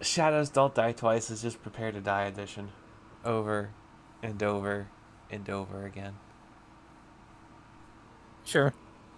Shadows Don't Die Twice is just Prepare to Die edition. Over and over and over again. Sure.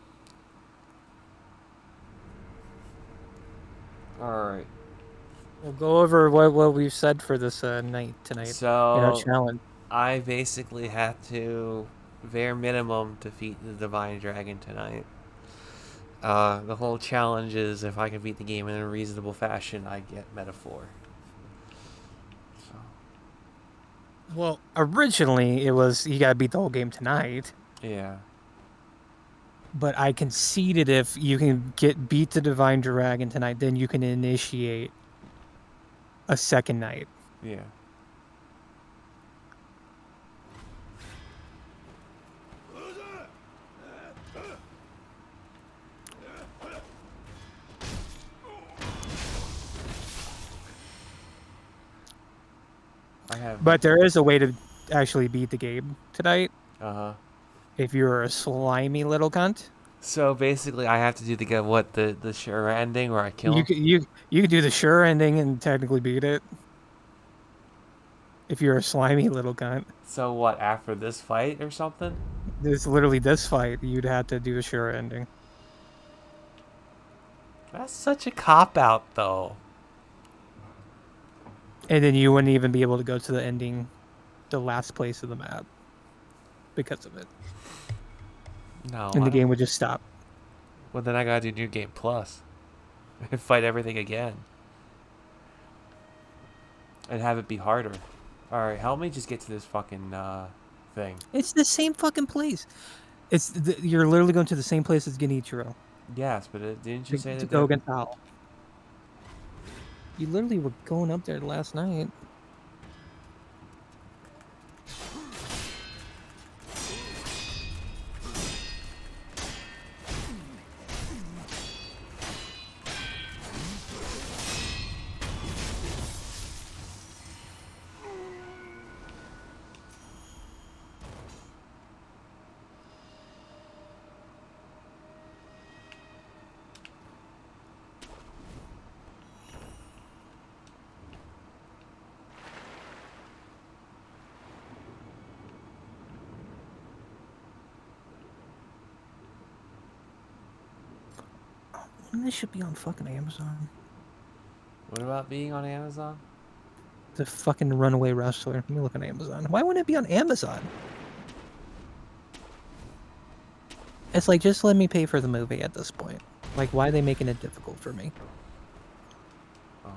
Alright. We'll go over what we've said for this night tonight in our So, challenge. I basically had to, bare minimum, defeat the Divine Dragon tonight. The whole challenge is if I can beat the game in a reasonable fashion, I get Metaphor. So. Well, originally it was you gotta beat the whole game tonight. Yeah. But I conceded if you can beat the Divine Dragon tonight, then you can initiate a second night. Yeah. But there is a way to actually beat the game tonight. Uh-huh. If you're a slimy little cunt. So basically, I have to do the sure ending where I kill him? You can do the sure ending and technically beat it. If you're a slimy little cunt. So what, after this fight or something? It's literally this fight, you'd have to do the sure ending. That's such a cop-out, though. And then you wouldn't even be able to go to the ending, the last place of the map. Because of it. No. And the game would just stop. Well, then I gotta do New Game Plus. And fight everything again. And have it be harder. Alright, help me just get to this fucking, thing. It's the same fucking place. You're literally going to the same place as Genichiro. Yes, but didn't you say that? Gogen Tao. You literally were going up there last night. This should be on fucking Amazon. What about being on Amazon? The fucking Runaway Wrestler. Let me look on Amazon. Why wouldn't it be on Amazon? It's like, just let me pay for the movie at this point. Like, why are they making it difficult for me? Oh.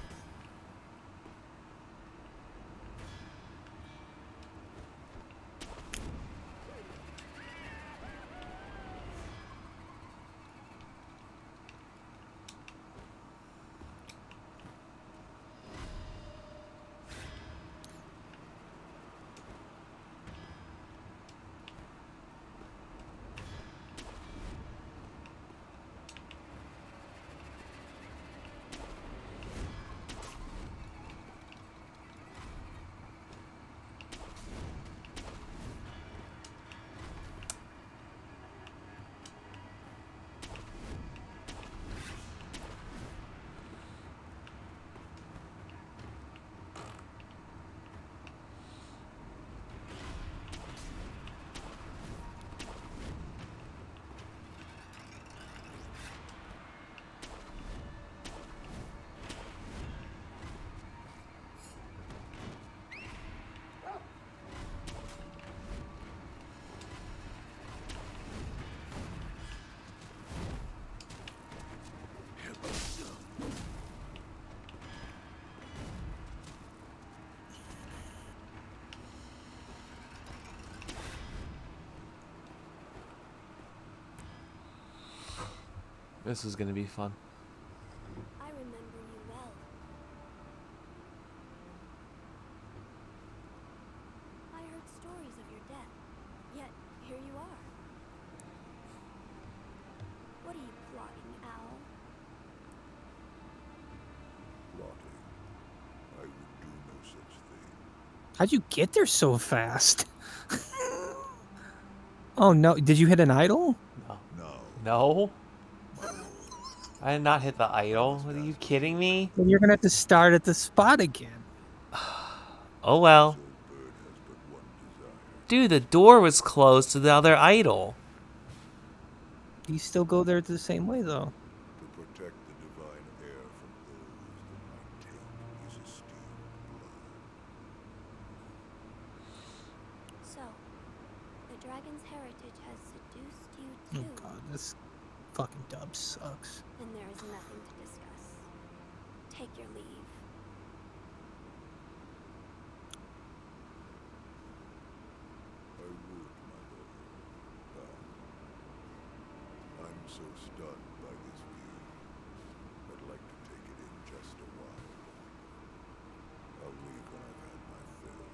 This is gonna be fun. I remember you well. I heard stories of your death, yet here you are. What are you plotting, Owl? Plotting? I would do no such thing. How'd you get there so fast? Oh no, did you hit an idol? No. No. No? I did not hit the idol. Are you kidding me? Then you're gonna have to start at the spot again. Oh well. This old bird has but one desire. Dude, the door was closed to the other idol. You still go there the same way, though. To protect the divine heir from those that might take his esteemed blood. So, the dragon's heritage has seduced you Oh too, god, this fucking dub sucks. and there is nothing to discuss. Take your leave. I would, my lord. I'm so stunned by this view. I'd like to take it in just a while longer. I'll leave when I've had my fill.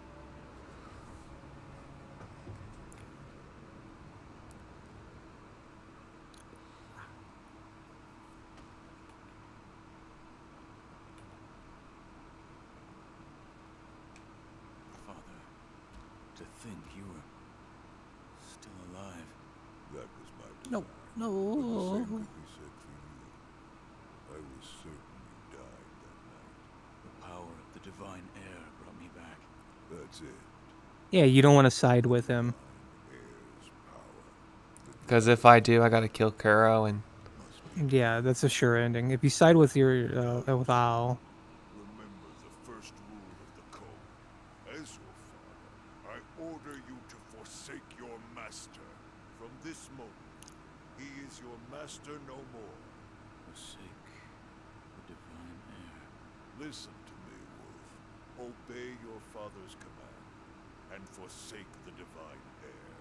Father, to think you were still alive. That was my No, desire. But the no. same can be said for you. I was certain you died that night. The power of the divine heir brought me back. That's it. Yeah, you don't want to side with him. Heir's power. Because if I do, I gotta kill Kuro and... Must be. Yeah, that's a sure ending. If you side with your with Al, Remember the first rule of the code. As your father, I order you to forsake your master. From this moment, he is your master no more. Forsake the divine heir. Listen to me, Wolf. Obey your father's command, and forsake the divine heir.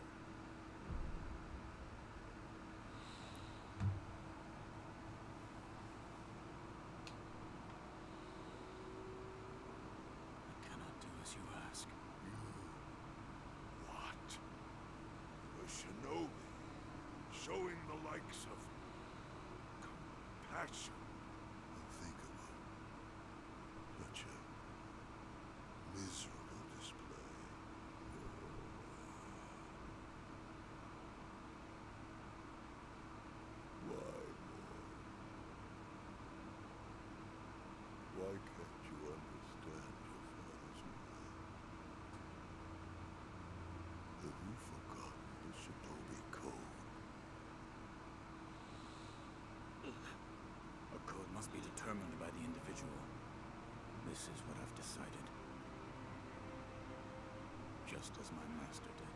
I cannot do as you ask. What? A shinobi, showing the likes of compassion. Unthinkable. Such a miserable display. Why, boy? Why can't you understand your father's will? Have you forgotten the Shinobi Code? A code must be determined by the individual. This is what I've decided. Just as my master did.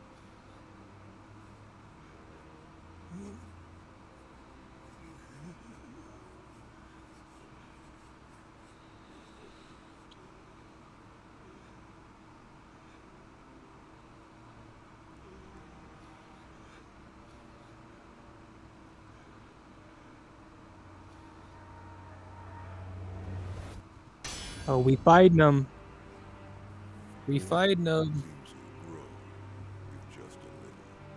oh, we fighting them. We fighting them. Seems he'll grow, if just a little.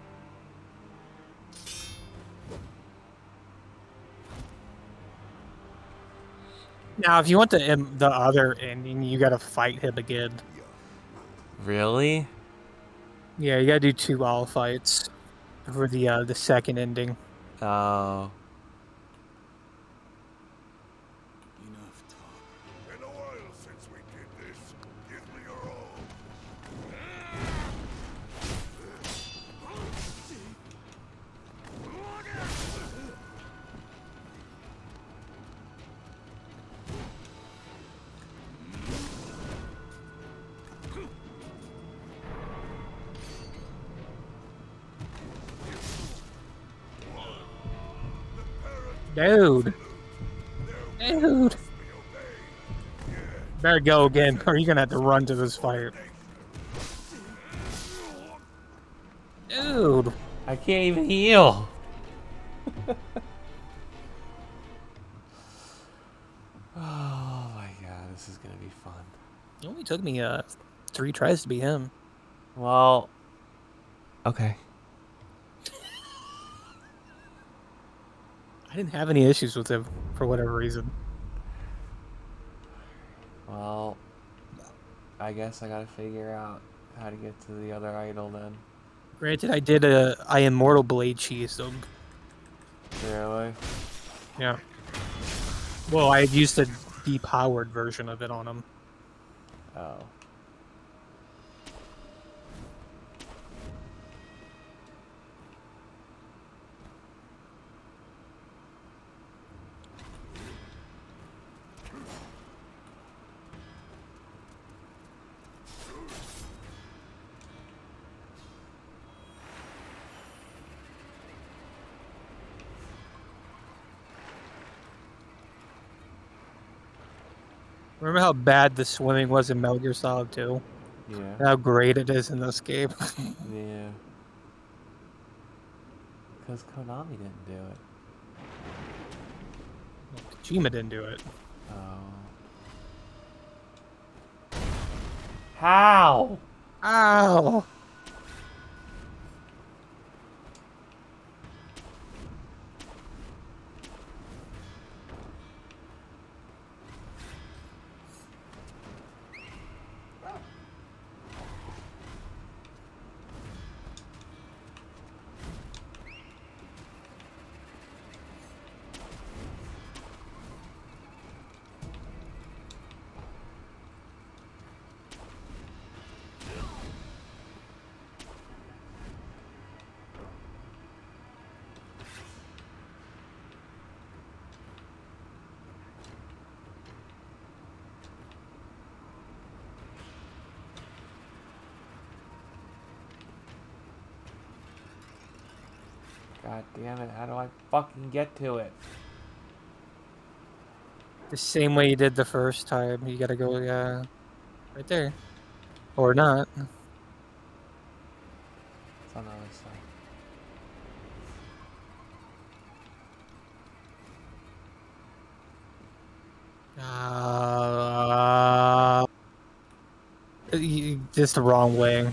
Now, if you want the other ending, you gotta fight him again. Really? Yeah, you gotta do 2 Al fights for the second ending. Oh. Enough talk. Been a while since we did this. Give me your all. Dude. Dude. Better go again, or you're gonna have to run to this fight. Dude. I can't even heal. Oh my god, this is gonna be fun. It only took me 3 tries to beat him. Well, okay. I didn't have any issues with him for whatever reason. Well, I guess I gotta figure out how to get to the other idol then. Granted, I did I Immortal Blade cheese, so Really? yeah. Well, I used a depowered version of it on him. Oh. Remember how bad the swimming was in Metal Gear Solid 2? Yeah. And how great it is in this game. Yeah. Because Konami didn't do it. Kojima didn't do it. Oh. How? Ow! God damn it, how do I fucking get to it? The same way you did the first time. You gotta go, right there. Or not. It's on the other side. Just the wrong way.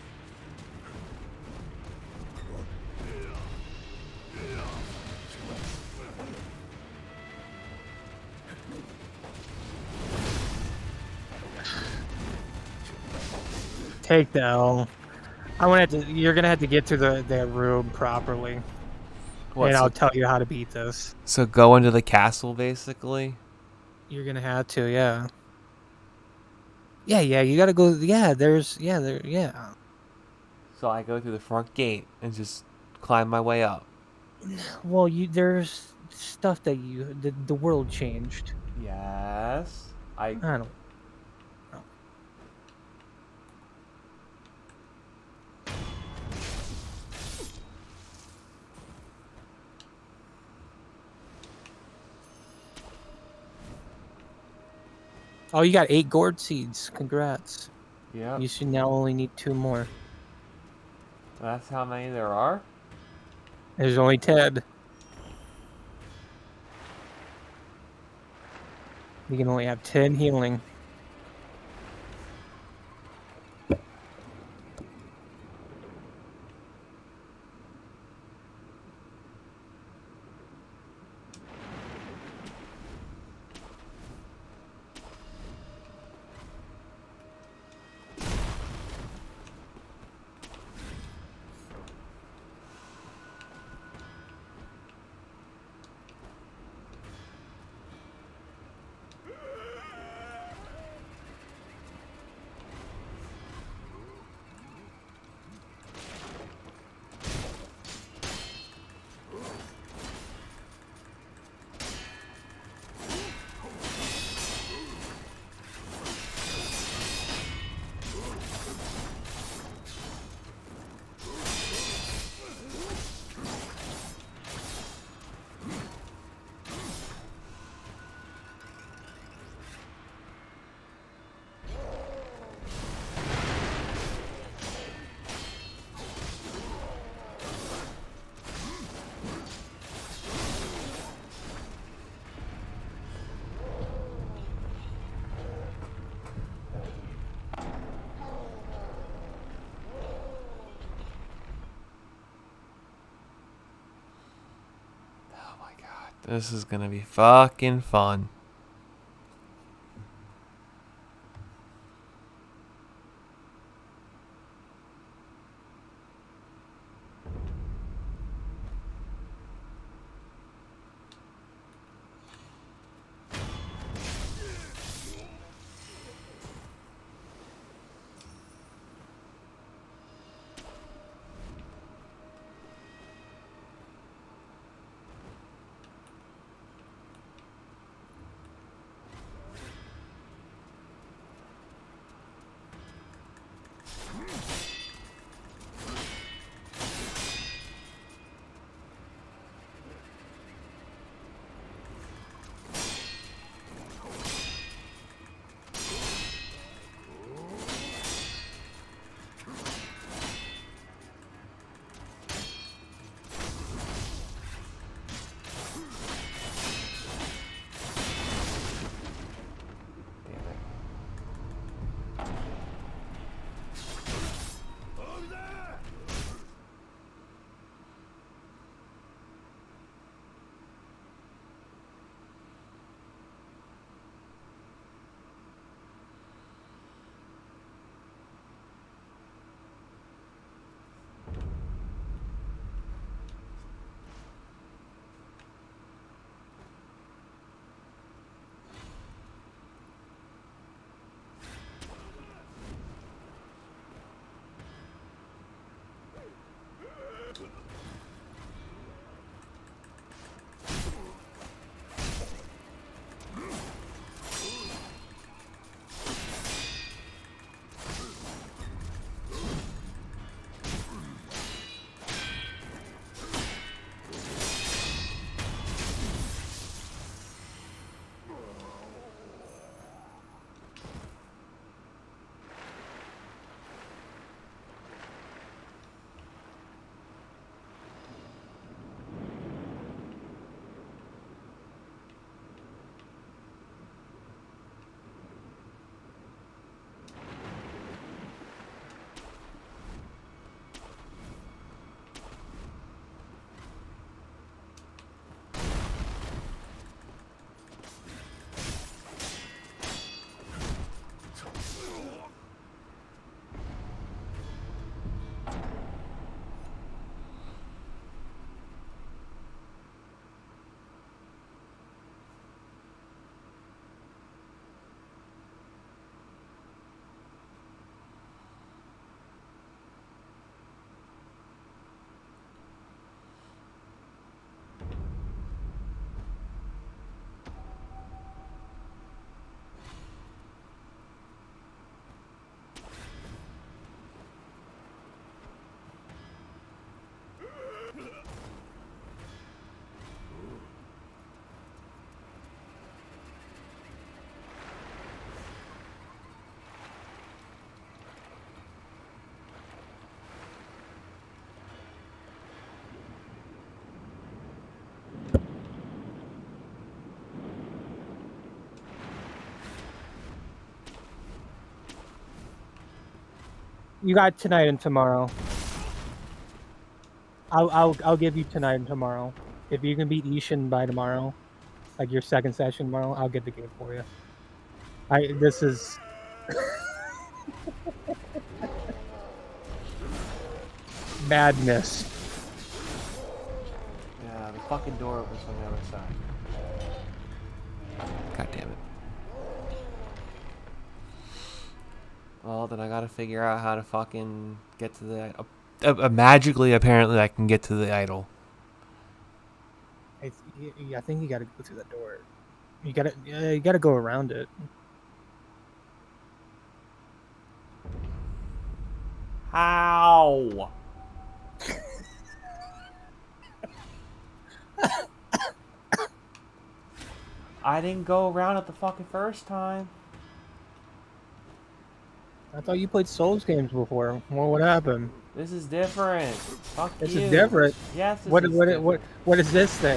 Take the L. You're gonna have to get to that room properly. What, And so, I'll tell you how to beat this. so go into the castle, basically? You're gonna have to, yeah. Yeah, you gotta go, yeah. So I go through the front gate and just climb my way up. Well, there's stuff that the world changed. Yes. I don't know. Oh, you got 8 gourd seeds. Congrats. Yeah. You should now only need 2 more. That's how many there are? There's only 10. You can only have 10 healing. This is gonna be fucking fun. You got tonight and tomorrow. I'll give you tonight and tomorrow. If you can beat Ishin by tomorrow, like your second session tomorrow, I'll get the game for you. This is madness. Yeah, the fucking door opens from the other side. God damn it. Well, then I gotta figure out how to fucking get to the... magically, apparently, I can get to the idol. I think you gotta go through that door. You gotta go around it. How? I didn't go around it the fucking first time. I thought you played Souls games before. Well, what happened? This is different. Fuck This you. is different. Yes, this What is different. what is this then?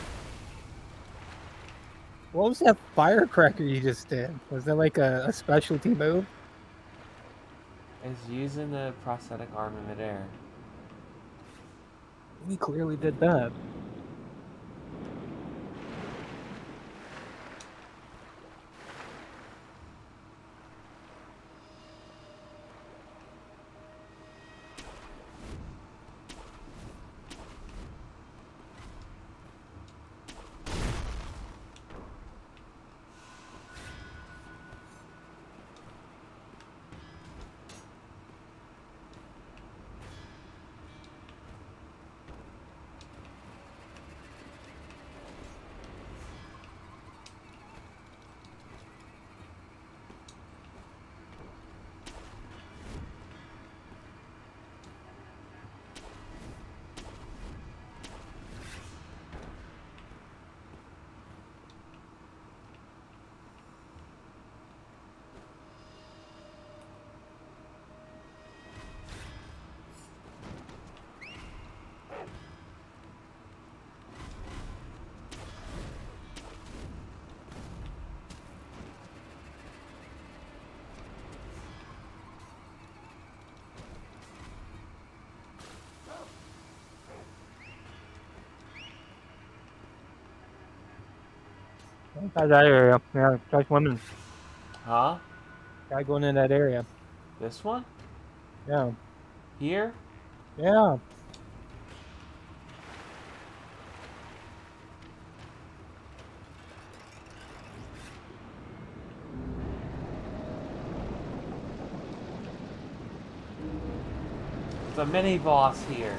What was that firecracker you just did? Was that like a specialty move? It's using the prosthetic arm in midair. He clearly did that. Inside that area. Yeah, try swimming. Huh? Try going in that area. This one? Yeah. Here? Yeah. The mini boss here.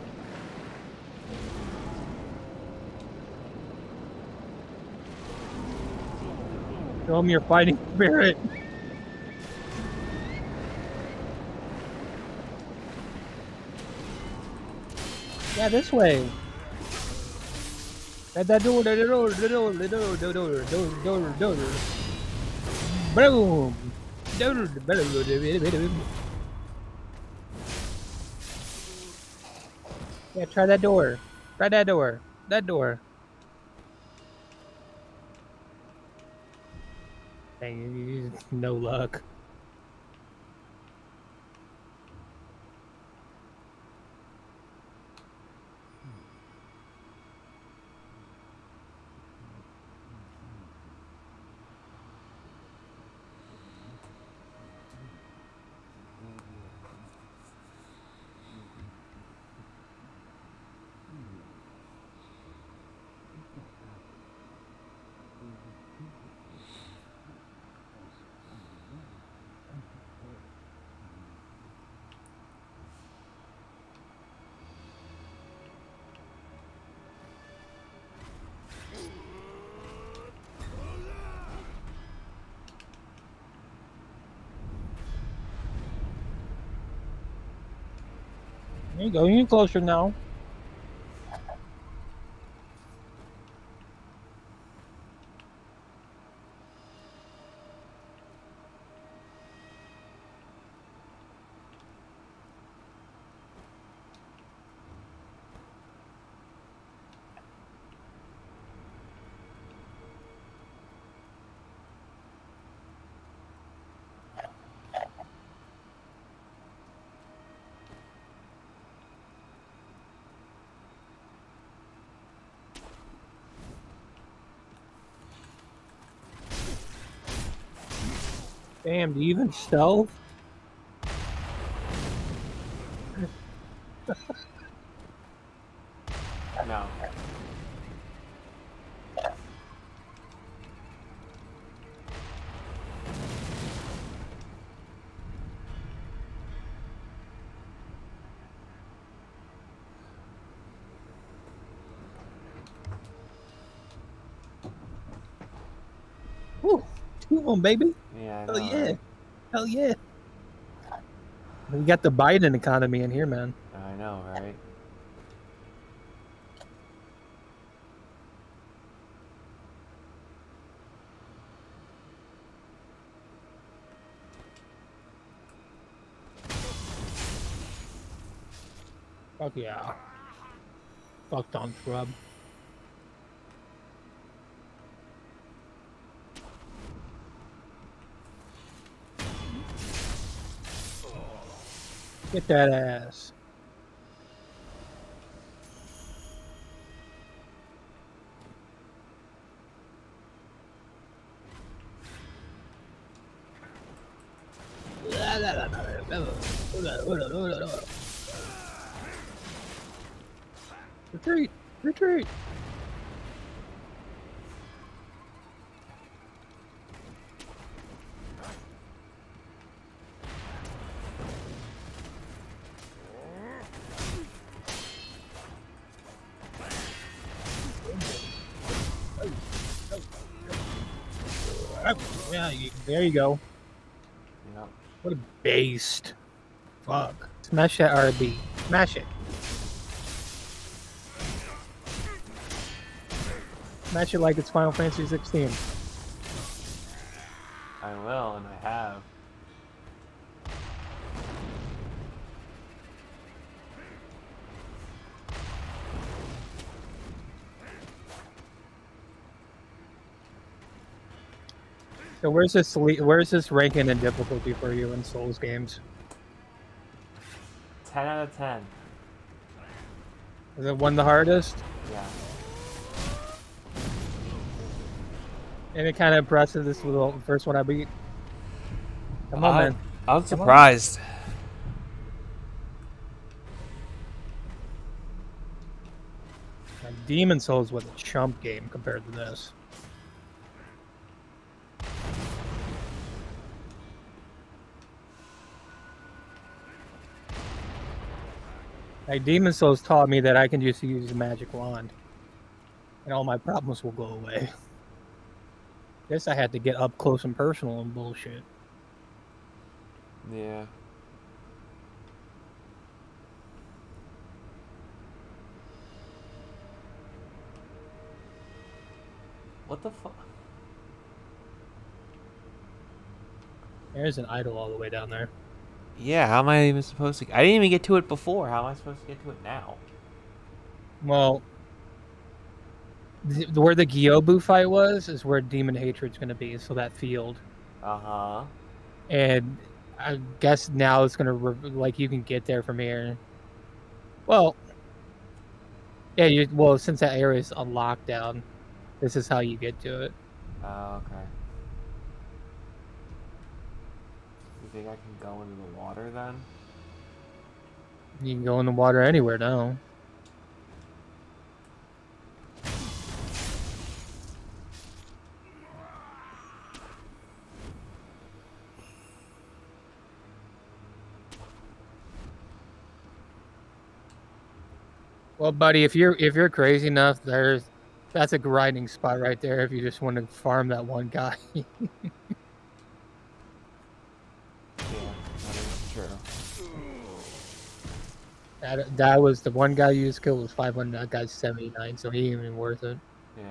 Show him your fighting spirit. Yeah, this way. At that door, the door, the door, the door, the door, door, door, door. Boom. Yeah, try that door. Try that door. That door. Dang, no luck. There you go. You're closer now. Damn, do you even stealth? No. Woo! 2 of them, baby. Yeah, I know, Hell yeah. right? Hell yeah. We got the Biden economy in here, man. I know, right? Fuck yeah. Fucked on scrub. Get that ass. Retreat! Retreat! Yeah, there you go. Yep. What a beast. Fuck. Smash that RB. Smash it. Smash it like it's Final Fantasy 16. I will, and I have. So where's this ranking and difficulty for you in Souls games? 10 out of 10. Is it one the hardest? Yeah. And it kind of impressive. This was the first one I beat. Come on, man. I'm surprised. Demon Souls was a chump game compared to this. Like, Demon Souls taught me that I can just use a magic wand, and all my problems will go away. This I had to get up close and personal and bullshit. Yeah. What the fuck? There's an idol all the way down there. Yeah, how am I even supposed to... I didn't even get to it before. How am I supposed to get to it now? Well, where the Gyobu fight was is where Demon Hatred's going to be, so that field. Uh-huh. And I guess now it's going to... like, you can get there from here. Well... yeah, well, since that area is on lockdown, this is how you get to it. Oh, okay. You think I can go into the water then? You can go in the water anywhere now. Well, buddy, if you're crazy enough, that's a grinding spot right there. If you just want to farm that one guy. Yeah, that is true. That was the one guy you just killed was 500. That guy's 79, so he ain't even worth it. Yeah.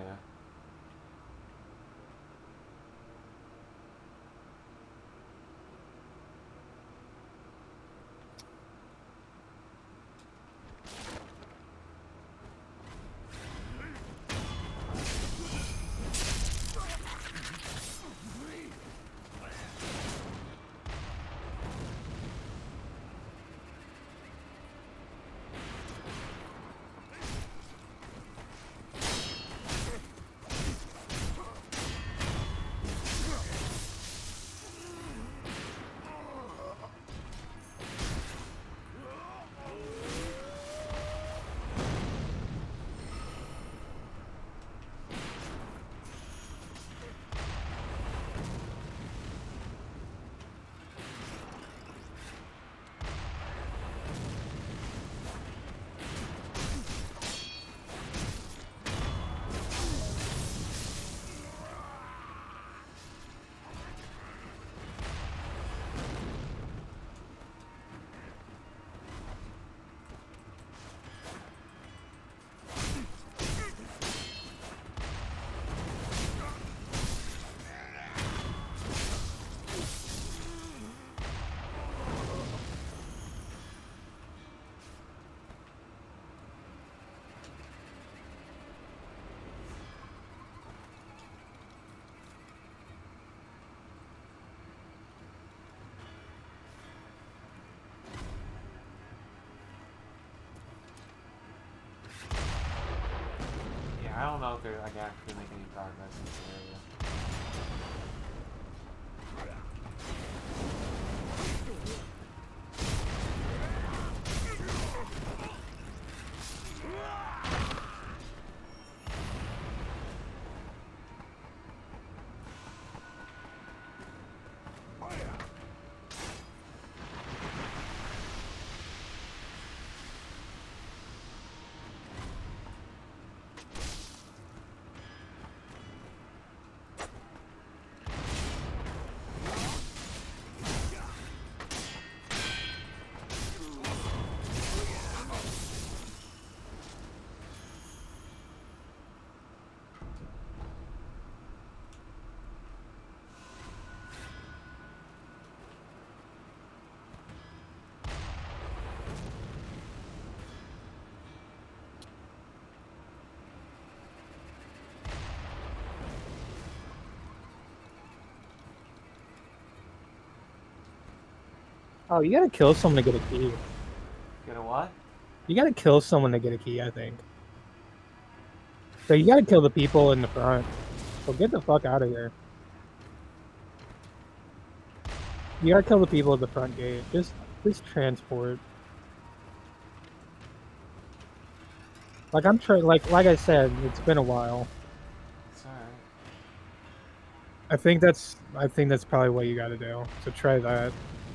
I don't know if I can actually make any progress in this area. Oh, you gotta kill someone to get a key. Get a what? You gotta kill someone to get a key, I think. So you gotta kill the people in the front Well, get the fuck out of here. You gotta kill the people at the front gate. Just transport. Like I'm trying. Like I said, it's been a while. It's alright. I think that's probably what you gotta do. So try that.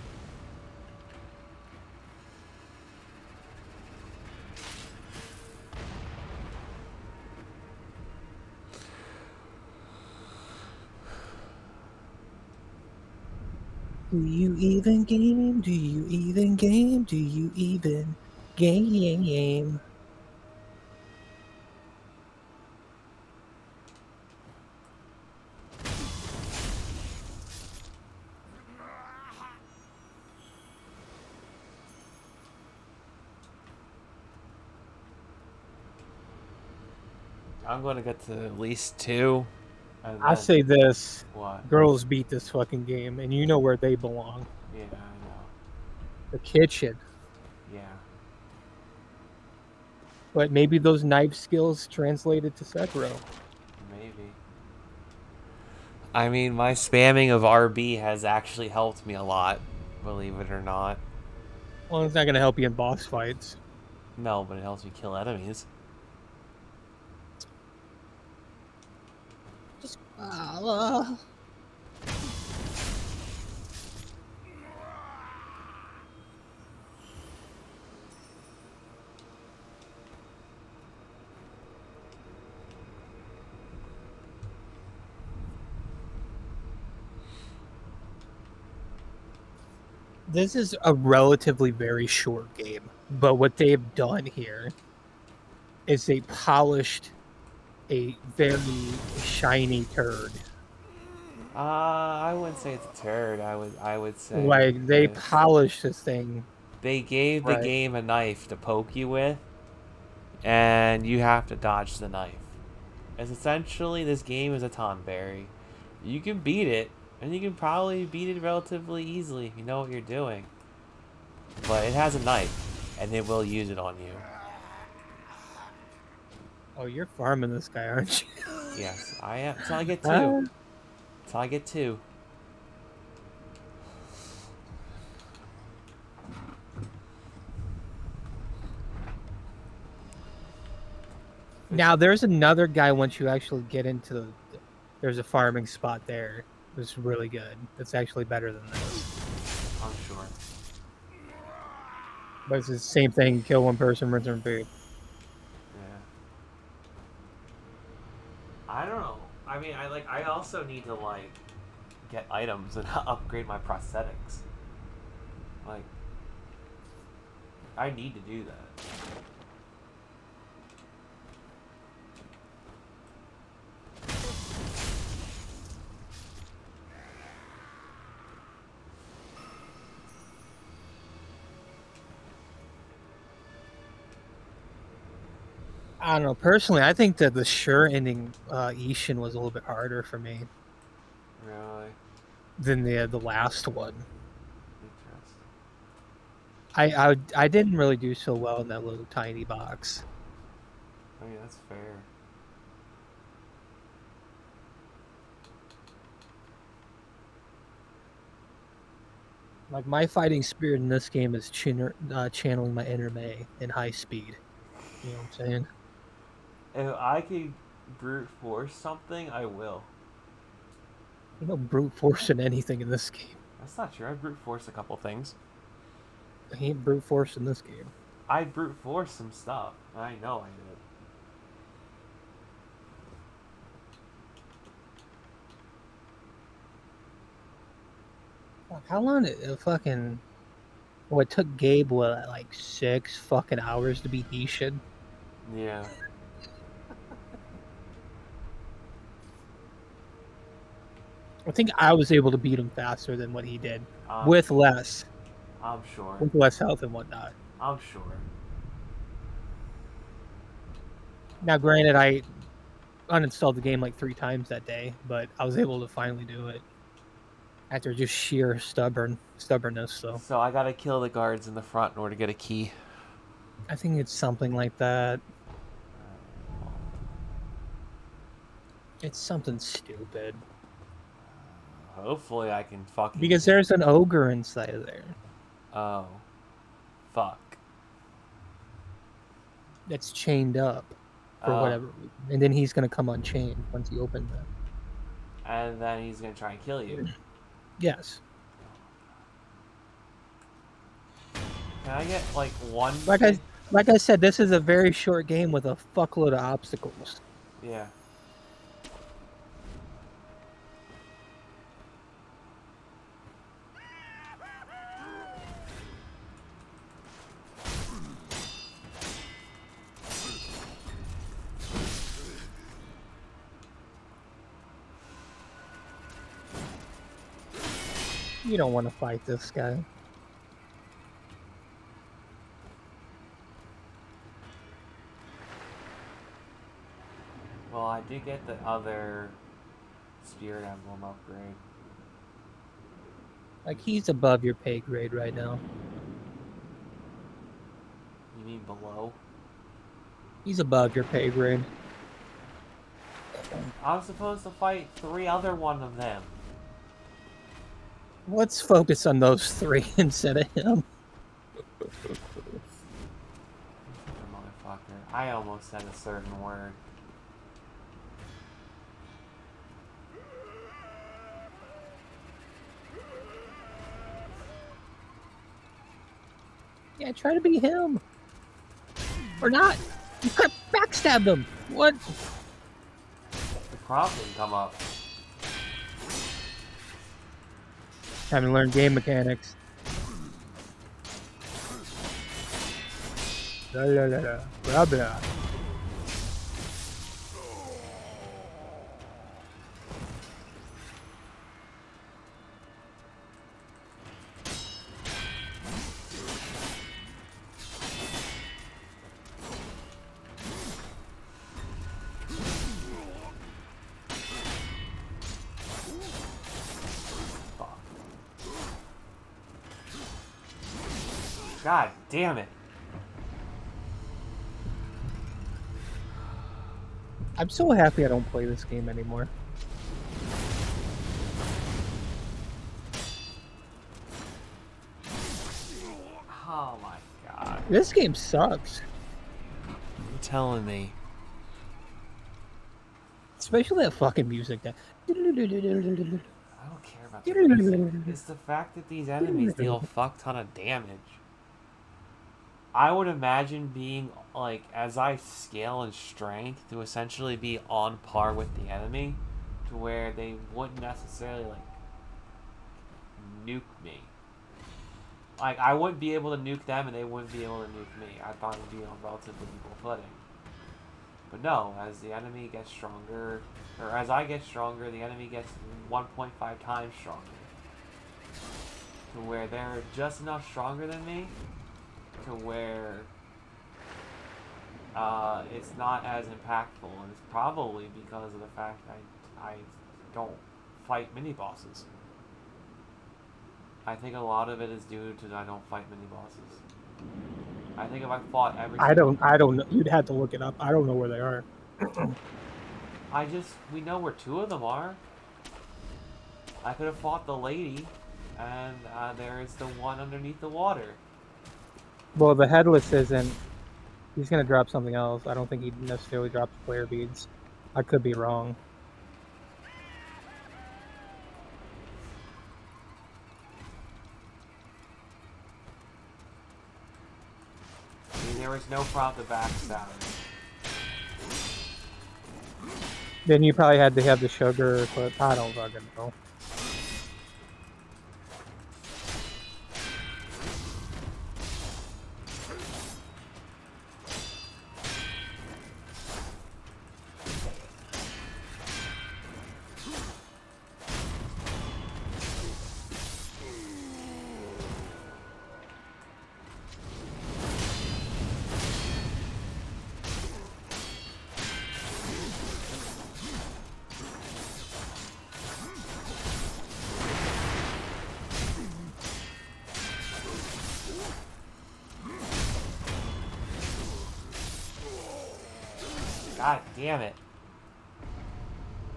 Do you even game? Do you even game? Do you even game? I'm going to get to at least 2. And I then- say this. What? Girls beat this fucking game, and you know where they belong. Yeah, I know. The kitchen. Yeah. But maybe those knife skills translated to Sekiro. Maybe. I mean, my spamming of RB has actually helped me a lot, believe it or not. Well, it's not gonna help you in boss fights. No, but it helps me kill enemies. This is a relatively very short game, but what they've done here is they polished a very shiny turd. I wouldn't say it's a turd. I would say Like they it's- polished this thing. They gave the Right. game a knife to poke you with, and you have to dodge the knife. As essentially, this game is a Tonberry. You can beat it, and you can probably beat it relatively easily if you know what you're doing. But it has a knife, and it will use it on you. Oh, you're farming this guy, aren't you? Yes, I am. Until I get 2. Uh, Until I get 2. Now there's another guy once you actually get into the. There's a farming spot there. It's really good. It's actually better than this. I'm sure. But it's the same thing. Kill one person, rinse and repeat. Yeah. I don't know. I mean, I also need to get items and upgrade my prosthetics. Like, I need to do that. I don't know. Personally, I think that the sure ending Ishin was a little bit harder for me Really than the last one. interesting. I didn't really do so well in that little tiny box. I mean, that's fair. Like my fighting spirit in this game is channeling my inner May in high speed. You know what I'm saying? If I could brute force something, I will. You know, brute forcing anything in this game. That's not true. I brute force a couple things. He ain't brute force in this game. I brute force some stuff. I know I did. Fuck, how long did it fucking? Well, it took Gabe like 6 fucking hours to beat Ishin. Yeah. I think I was able to beat him faster than what he did, I'm with sure. less I'm health and whatnot. I'm sure. Now, granted, I uninstalled the game like 3 times that day, but I was able to finally do it after just sheer stubbornness. So I gotta kill the guards in the front in order to get a key. I think it's something like that. It's something stupid. Hopefully I can fucking... Because there's an ogre inside of there. Oh. Fuck. That's chained up for whatever reason. And then he's going to come unchained once you open them. And then he's going to try and kill you. Yes. Can I get, like, one... Like I said, this is a very short game with a fuckload of obstacles. Yeah. You don't want to fight this guy. Well, I did get the other Spirit Emblem upgrade. Like, he's above your pay grade right now. You mean below? He's above your pay grade. I'm supposed to fight 3 other one of them. Let's focus on those 3 instead of him. Motherfucker. I almost said a certain word. Yeah, try to be him. Or not. You could have backstabbed him. What? The prompt didn't come up. Time to learn game mechanics. La la la la. Blah blah. God damn it. I'm so happy I don't play this game anymore. Oh my god. This game sucks. You're telling me. Especially that fucking music. That. I don't care about the music. It's the fact that these enemies deal a fuck ton of damage. I would imagine being, like, as I scale in strength, to essentially be on par with the enemy, to where they wouldn't necessarily, like, nuke me. Like, I wouldn't be able to nuke them, and they wouldn't be able to nuke me. I thought it would be on relatively equal footing. But no, as the enemy gets stronger, or as I get stronger, the enemy gets 1.5 times stronger. To where they're just enough stronger than me, to where it's not as impactful, and it's probably because of the fact that I don't fight mini-bosses. I think a lot of it is due to I don't fight mini-bosses. I think if I fought every... I don't know. You'd have to look it up. I don't know where they are. we know where 2 of them are. I could have fought the lady, and there is the one underneath the water. Well, the headless isn't. He's gonna drop something else. I don't think he necessarily drops player beads. I could be wrong. I mean, there was no prompt to backstab. Then you probably had to have the sugar equipped. I don't fucking know. God damn it.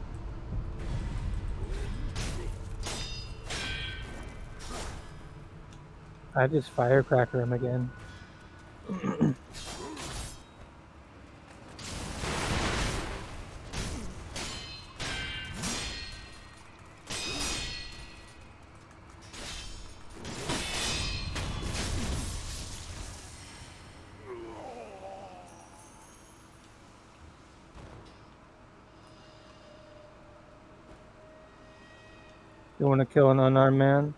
I just firecracker him again. You want to kill an unarmed man?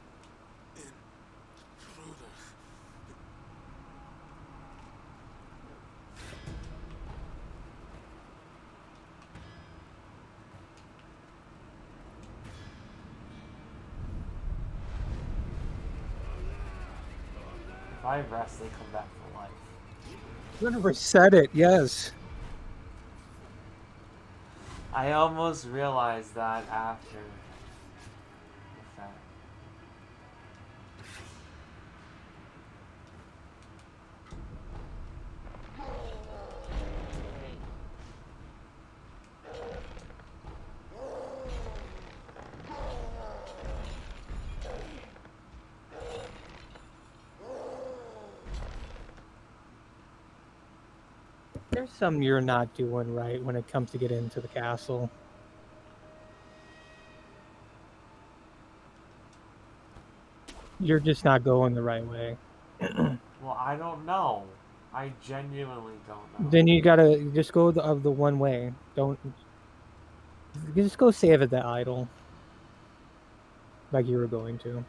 If I rest, they come back to life. I'm gonna reset it. Yes. I almost realized that after the fact. There's some you're not doing right when it comes to get into the castle. You're just not going the right way. Well, I don't know. I genuinely don't know. Then you gotta just go of the one way. Don't just go save at that idol, like you were going to.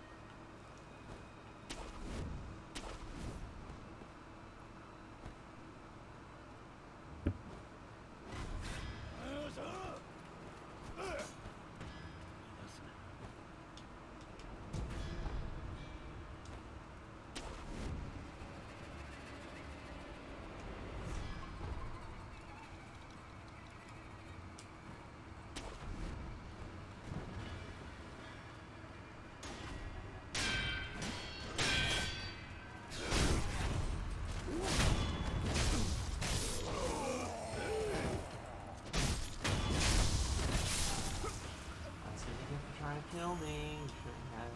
That's what you get for trying to kill me. You shouldn't have.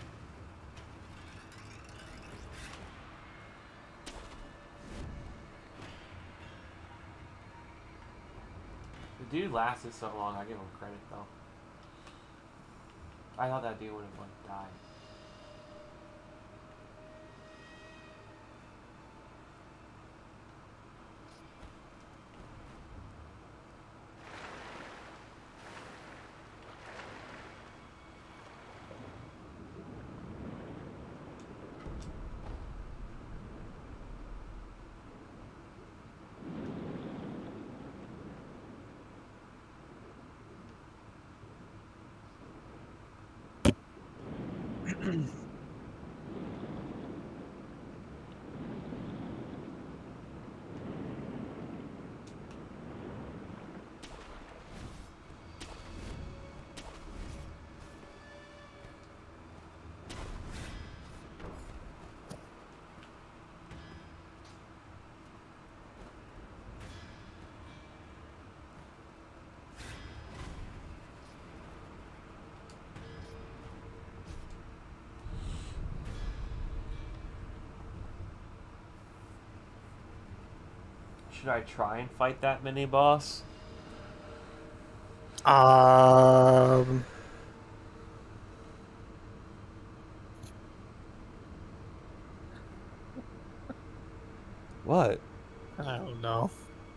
The dude lasted so long, I give him credit though. I thought that dude would have like died. Should I try and fight that mini boss? What? I don't know.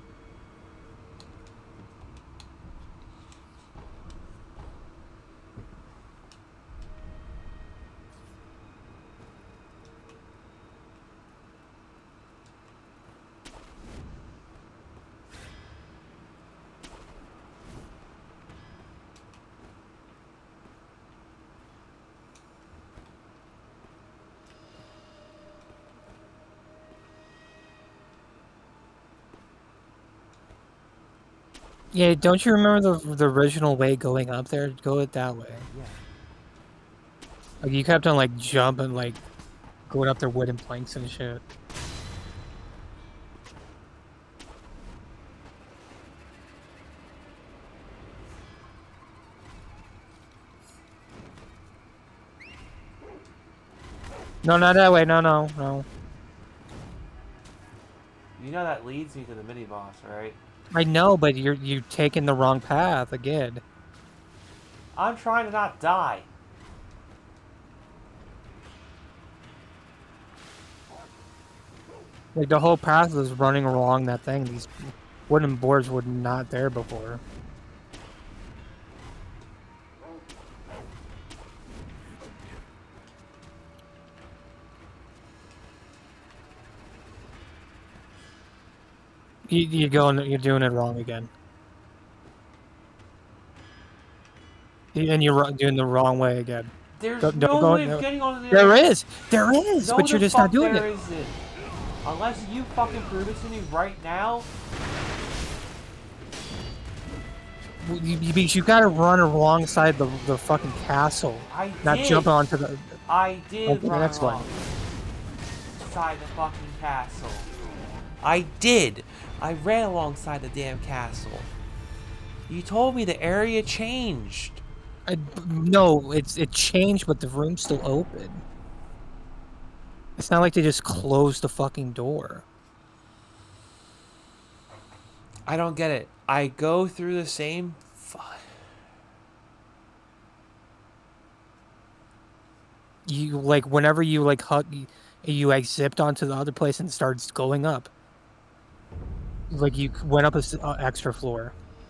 Yeah, don't you remember the original way going up there? Go it that way. Yeah. Like you kept on like jumping, like going up their wooden planks and shit. No, not that way. No, no, no. You know that leads me to the mini boss, right? I know, but you're taking the wrong path again. I'm trying to not die. Like the whole path is running along that thing. These wooden boards were not there before. You're doing it wrong again. And you're doing the wrong way again. There's Don't no go- way no. of getting onto the There other. is, No, but you're the just not fuck doing there it. isn't. Unless you fucking prove it to me right now. You gotta run alongside the fucking castle, I not did. jump onto the. I did Okay, run that's fine. alongside the fucking castle. I did. I ran alongside the damn castle. You told me the area changed. No, it changed, but the room's still open. It's not like they just closed the fucking door. I don't get it. I go through the same. You like whenever you like you like zipped onto the other place and starts going up. Like you went up a extra floor.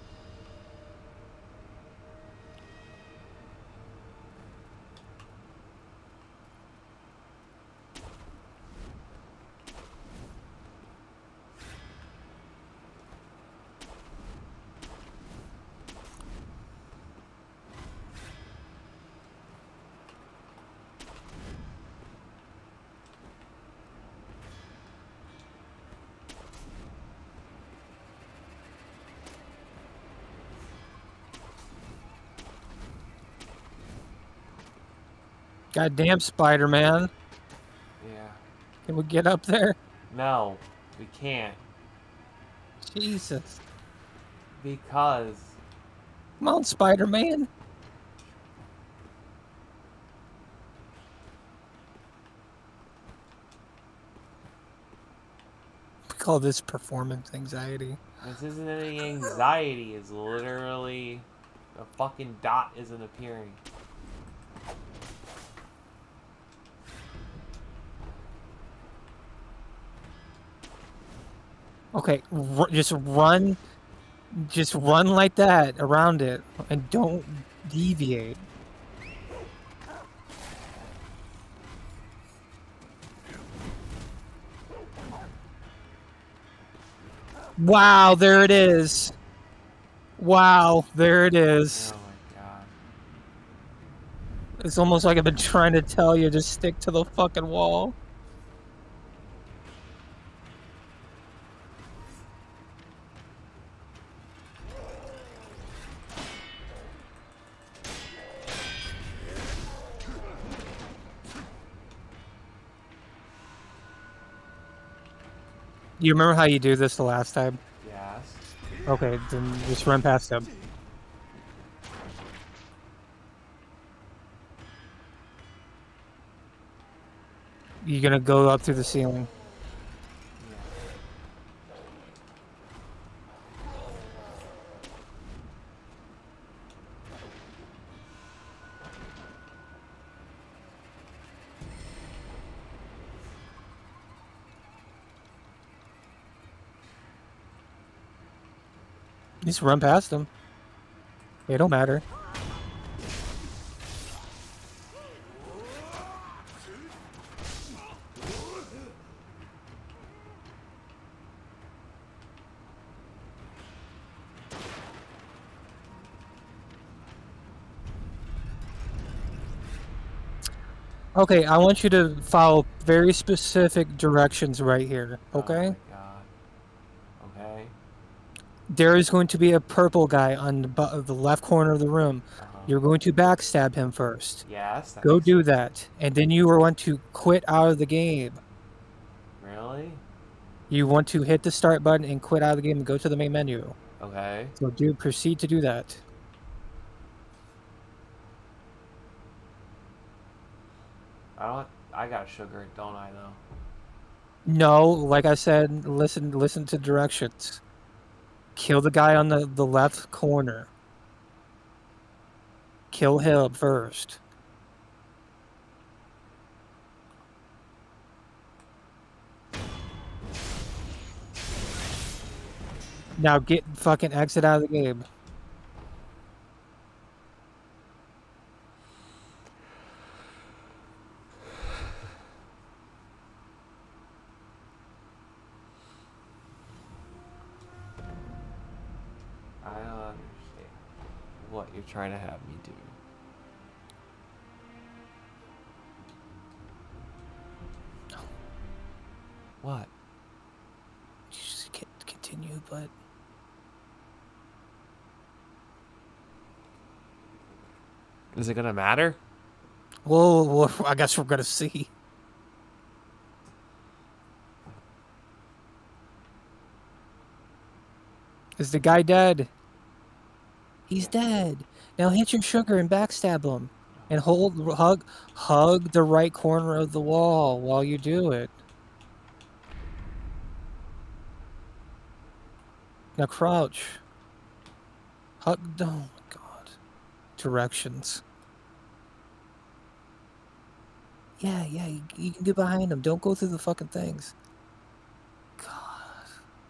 Goddamn Spider-Man. Yeah. Can we get up there? No, we can't. Jesus. Because. Come on, Spider-Man. We call this performance anxiety. This isn't any anxiety. It's literally a fucking dot isn't appearing. Okay, just run like that around it and don't deviate. Wow, there it is. Wow, there it is. Oh my god. It's almost like I've been trying to tell you to stick to the fucking wall. You remember how you do this the last time? Yes. Okay, then just run past him. You're gonna go up through the ceiling. Yeah. Just run past him. It don't matter. Okay, I want you to follow very specific directions right here, okay? Oh my god. Okay. There is going to be a purple guy on the left corner of the room. You're going to backstab him first. Yes. Go do that. And then you want to quit out of the game. Really? You want to hit the start button and quit out of the game and go to the main menu. Okay. So proceed to do that. I got sugar it, don't I, though? No, like I said, listen to directions. Kill the guy on the left corner. Kill him first. Now get fucking exit out of the game. I don't understand what you're trying to have me do. What? Just continue, but Is it gonna matter? well, I guess we're gonna see. Is the guy dead? He's dead. Now hit your sugar and backstab him, and hug the right corner of the wall while you do it. Now crouch. Hug. Oh my god. Directions. Yeah, you can get behind him. Don't go through the fucking things. God.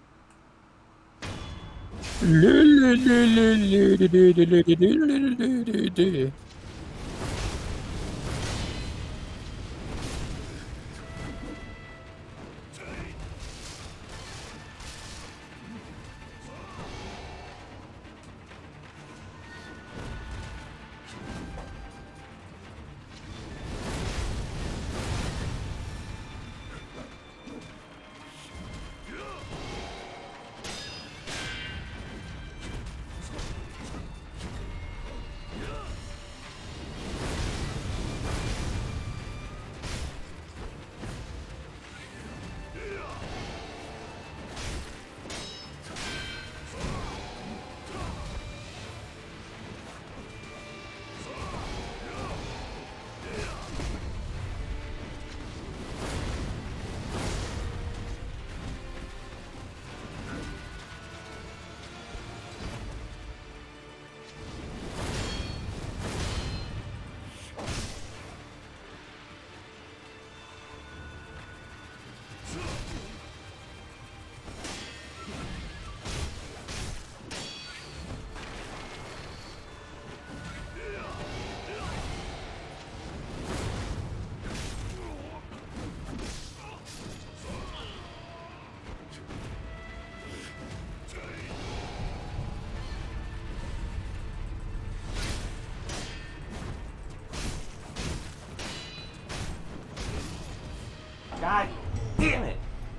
God damn it!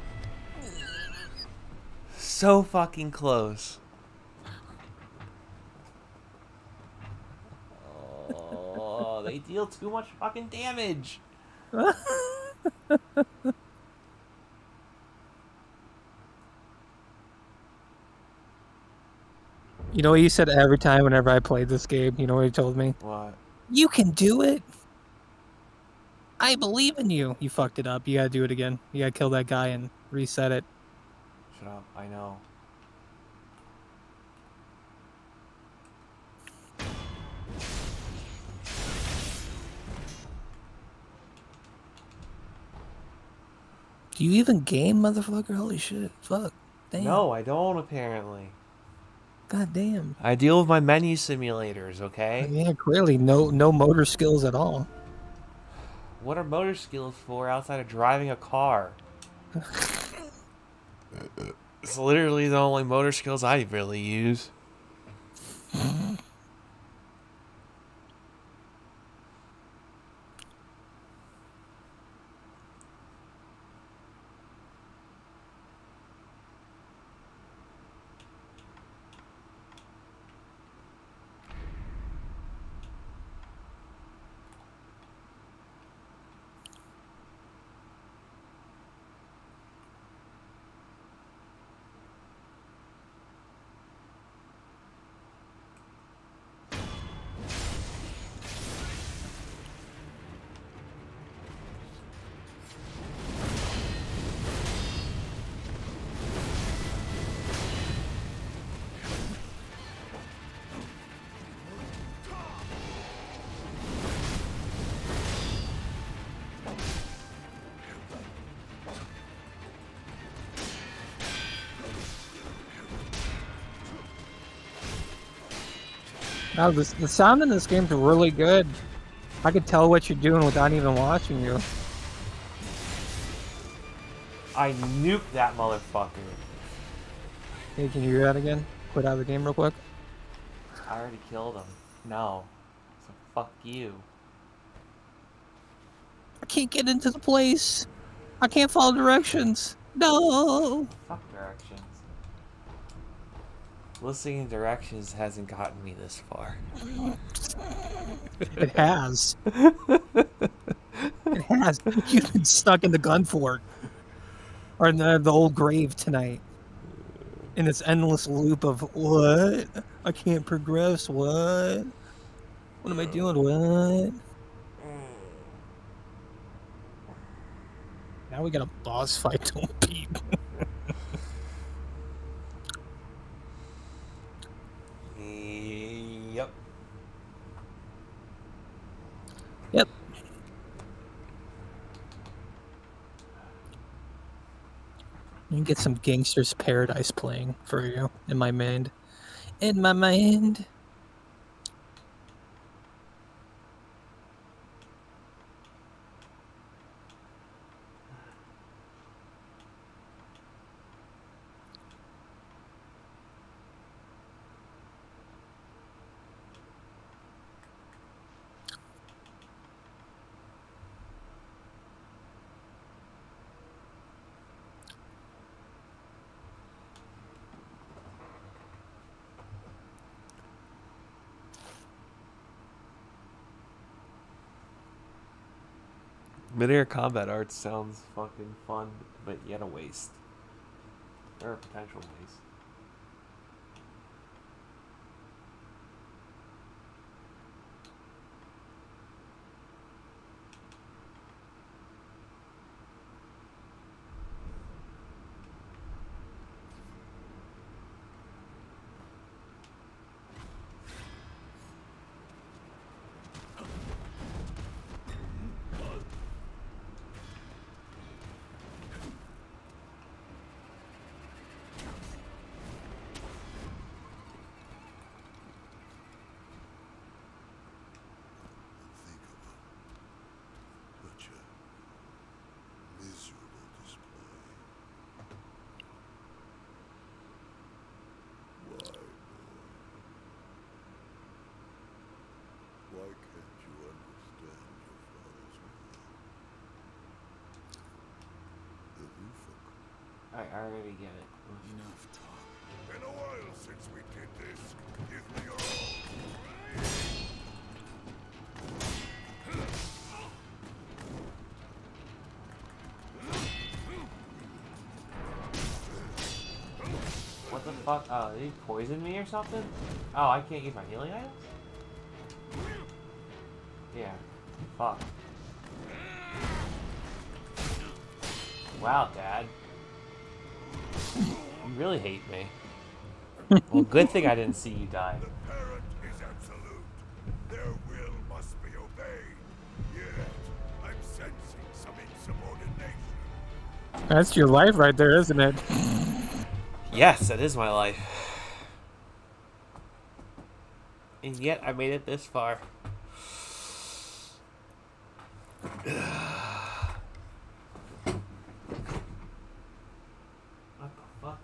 So fucking close. Oh, they deal too much fucking damage. You know what he said every time whenever I played this game? You know what he told me? What? You can do it. I believe in you. You fucked it up. You gotta do it again. You gotta kill that guy and reset it. Shut up, I know. Do you even game, motherfucker? Holy shit. Fuck. Damn. No, I don't apparently. God damn. I deal with my menu simulators, okay? Yeah, clearly no motor skills at all. What are motor skills for outside of driving a car? It's literally the only motor skills I really use. No, the sound in this game's really good. I could tell what you're doing without even watching you. I nuked that motherfucker. Hey, can you hear that again? Quit out of the game real quick. I already killed him. No. So fuck you. I can't get into the place. I can't follow directions. No. Fuck directions. Listening to directions hasn't gotten me this far. It has. It has. You've been stuck in the gun fort. Or in the old grave tonight. In this endless loop of what? I can't progress. What? What am I doing? What? Now we got a boss fight. Don't peep. Yep. Yep. You can get some Gangster's Paradise playing for you in my mind. In my mind. Mid-air combat art sounds fucking fun, but yet a waste. Or a potential waste. Such a miserable display. Why, boy? Why can't you understand your father's will? Have you forgotten? I already get it. Enough talk. Been a while since we did this. Give me your all. What the fuck? Oh, did he poison me or something? Oh, I can't use my healing items? Yeah. Fuck. Wow, Dad. You really hate me. Well, good thing I didn't see you die. The parent is absolute. Their will must be obeyed. Yet, I'm sensing some insubordination. That's your life right there, isn't it? Yes, that is my life. And yet I made it this far. What the fuck?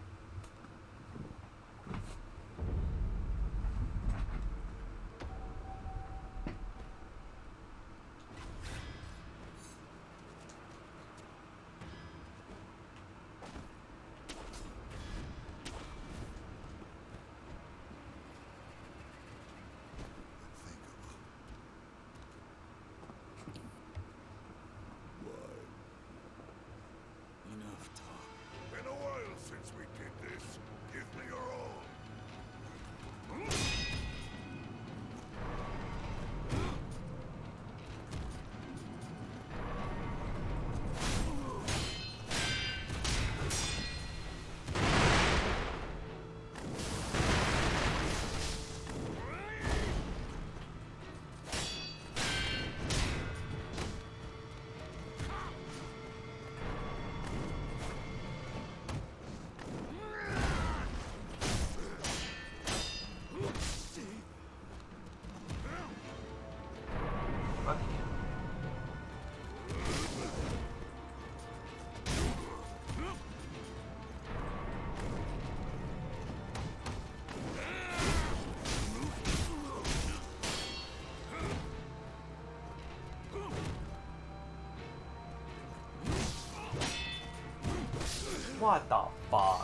What the fuck?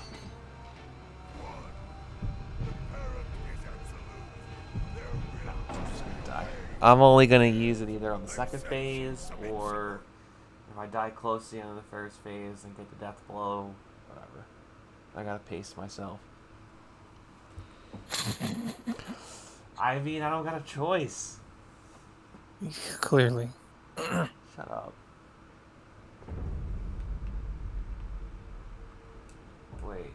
I'm just gonna die. I'm only gonna use it either on the second phase, or if I die close to the end of the first phase and get the death blow, whatever. I gotta pace myself. I mean, I don't got a choice. Clearly. Shut up. Wait.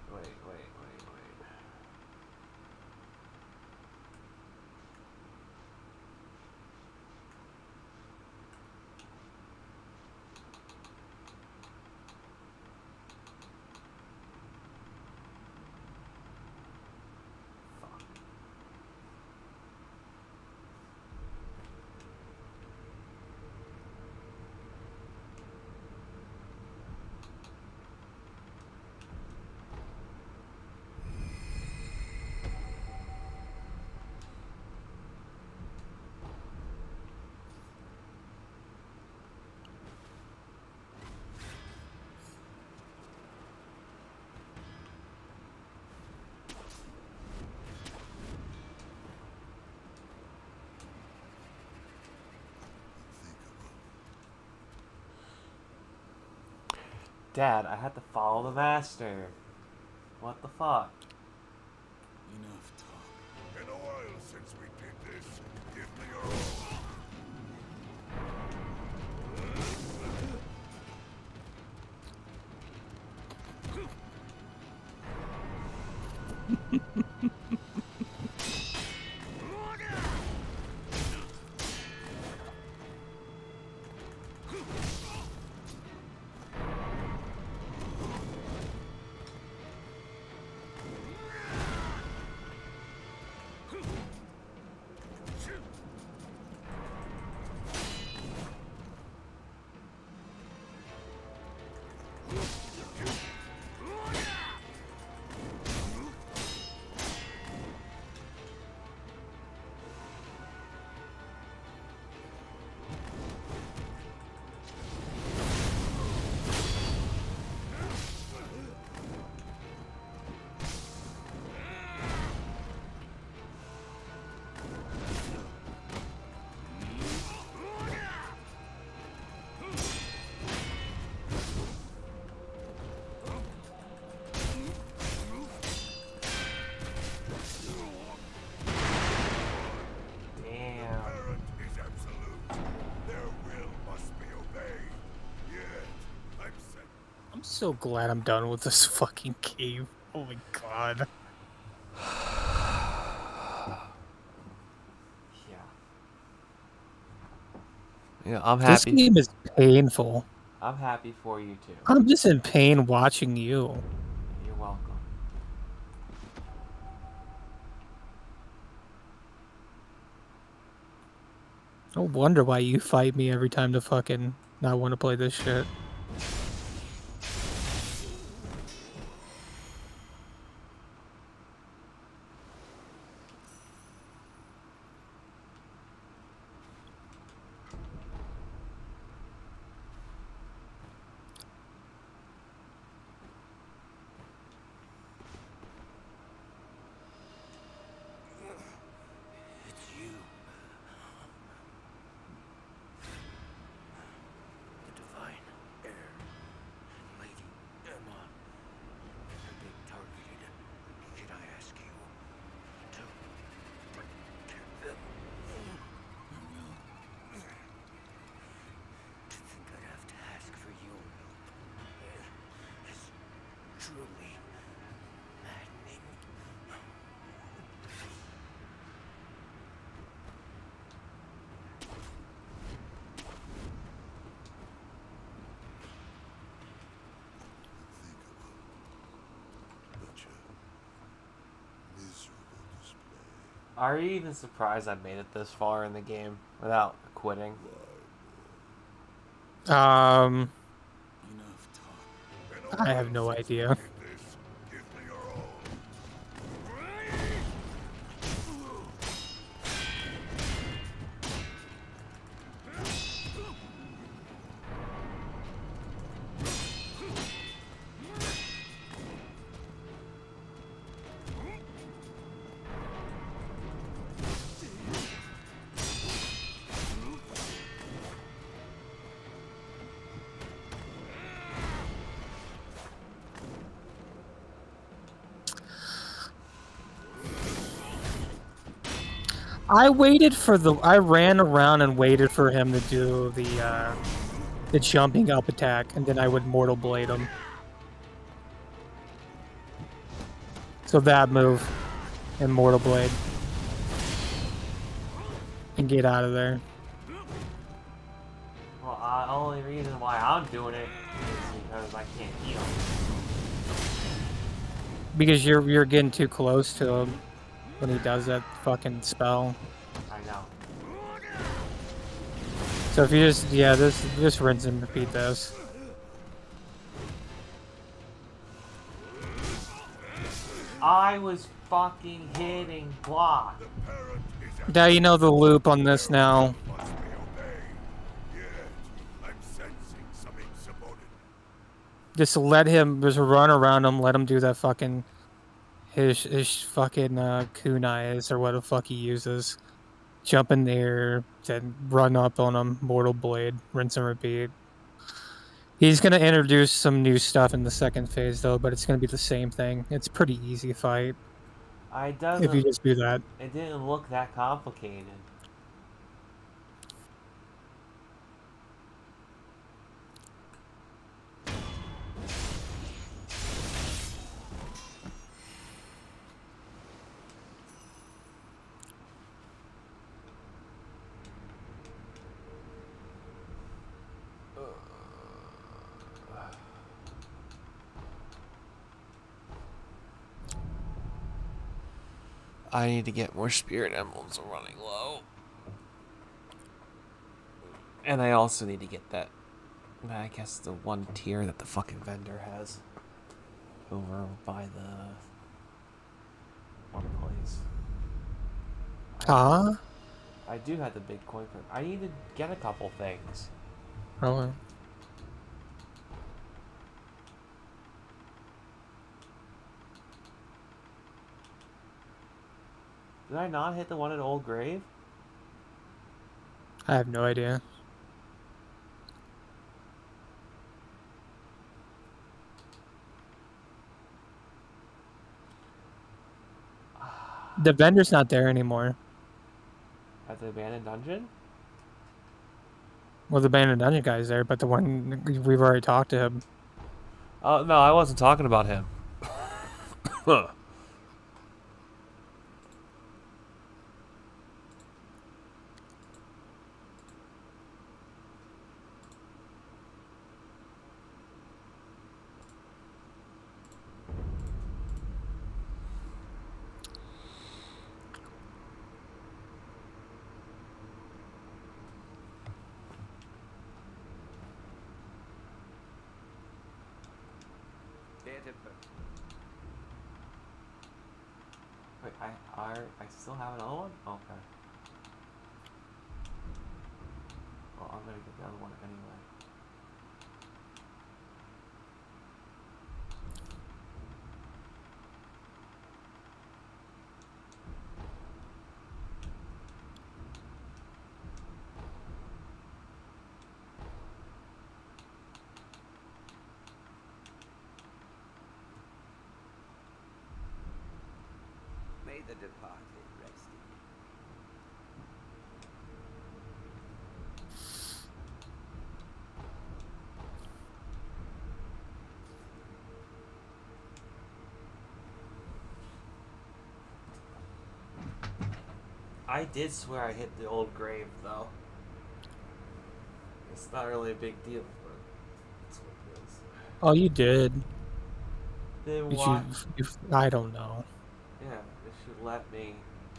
Dad, I had to follow the master. What the fuck? Enough talk. Been a while since we did this. Give me your all. So glad I'm done with this fucking cave. Oh my god. Yeah, I'm This happy. game is painful. I'm happy for you too. I'm just in pain watching you. You're welcome. No wonder why you fight me every time to fucking not want to play this shit. Are you even surprised I made it this far in the game without quitting? I have no idea. I waited for the. I ran around and waited for him to do the jumping up attack, and then I would Mortal Blade him. So that move, and Mortal Blade, and get out of there. Well, the only reason why I'm doing it is because I can't heal. Because you're getting too close to him when he does that fucking spell. I know. So if you just rinse and repeat this. I was fucking hitting block. Now you know the loop on this now. Must be obeyed. Yet, I'm sensing some insubordination. Just let him just run around him, let him do that fucking his fucking kunai is or what the fuck he uses. Jump in there, then run up on him, Mortal Blade, rinse and repeat. He's gonna introduce some new stuff in the second phase though, but it's gonna be the same thing. It's pretty easy fight if you just do that. It didn't look that complicated. I need to get more spirit emblems. I'm running low. And I also need to get that, I guess, the one tier that the fucking vendor has over by the one place. Huh? I do have the Bitcoin, but I need to get a couple things. Oh. Did I not hit the one at Old Grave? I have no idea. The vendor's not there anymore. At the abandoned dungeon? Well, the abandoned dungeon guy's there, but the one we've already talked to him. Oh, no, I wasn't talking about him. Huh. Wait, I still have another one? Okay. Well, I'm gonna get the other one anyway. May the departed rest in I did swear I hit the Old Grave, though. It's not really a big deal, but that's what it is. Oh, you did. Then You why? I don't know. Yeah, it should let me.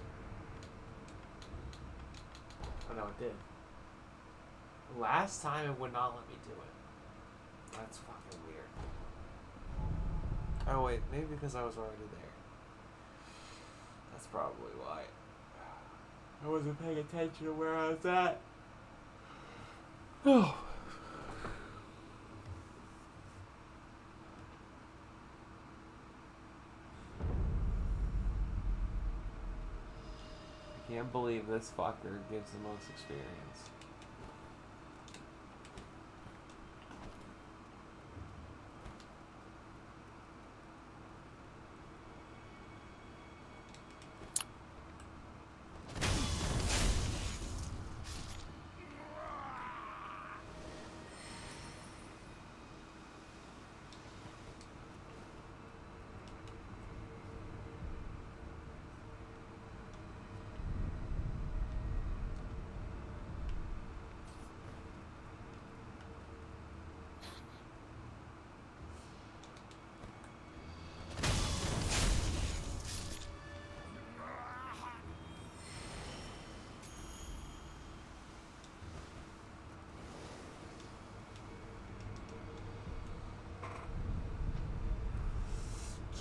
Oh no, it did. Last time it would not let me do it. That's fucking weird. Oh wait, maybe because I was already there. That's probably why. I wasn't paying attention to where I was at. Oh. I can't believe this fucker gives the most experience.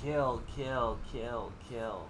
Kill, kill, kill, kill.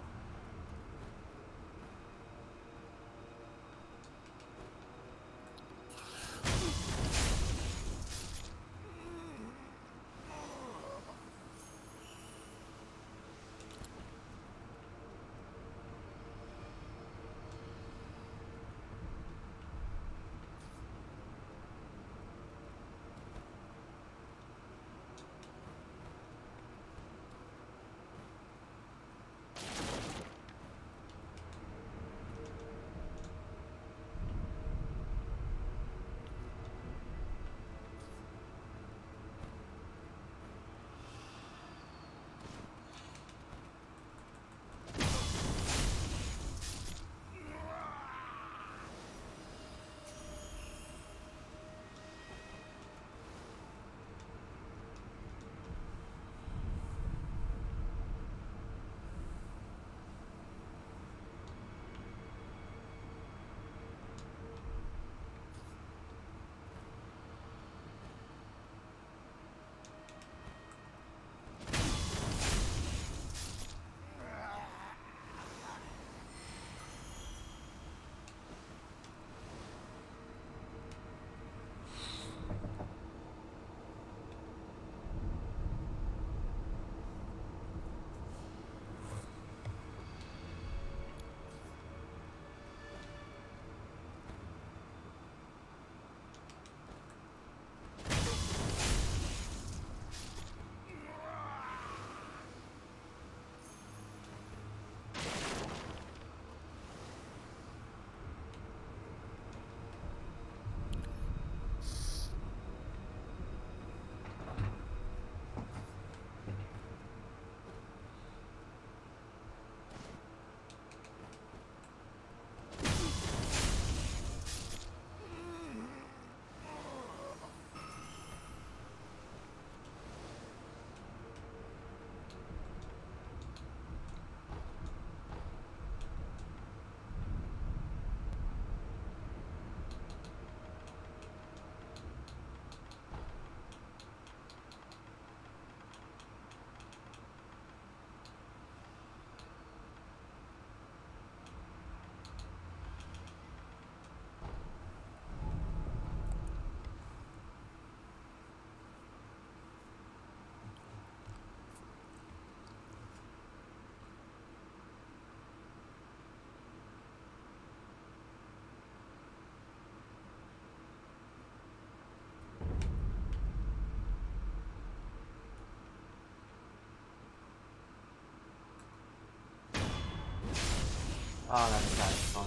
Oh, that's kind of fun.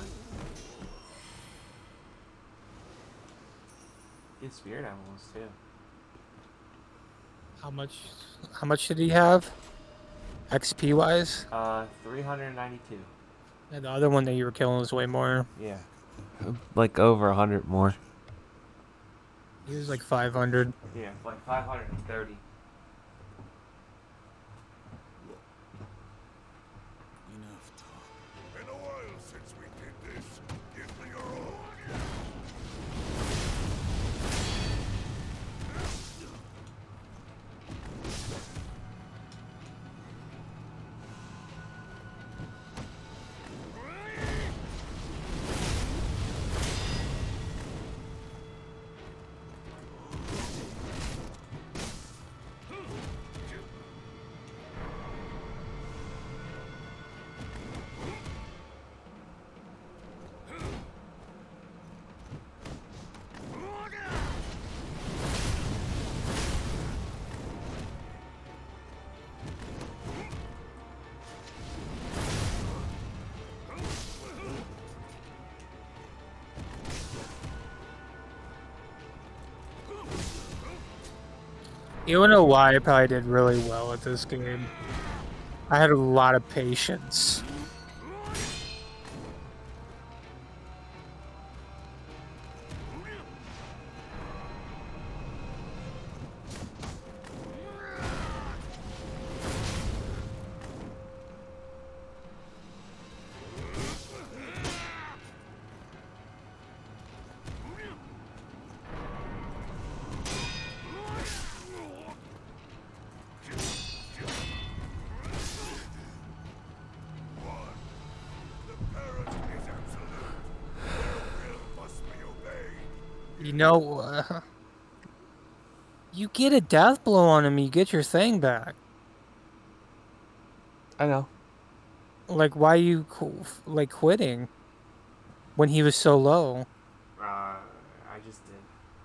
Good spirit animals too. How much did he have? XP wise? 392. And the other one that you were killing was way more. Yeah. Like over 100 more. He was like 500. Yeah, like 530. Enough talk. Been a while since we did this. Give me your all. You wanna know why I probably did really well at this game? I had a lot of patience. You know, you get a death blow on him, you get your thing back. I know. Like, why you like quitting when he was so low? I just did.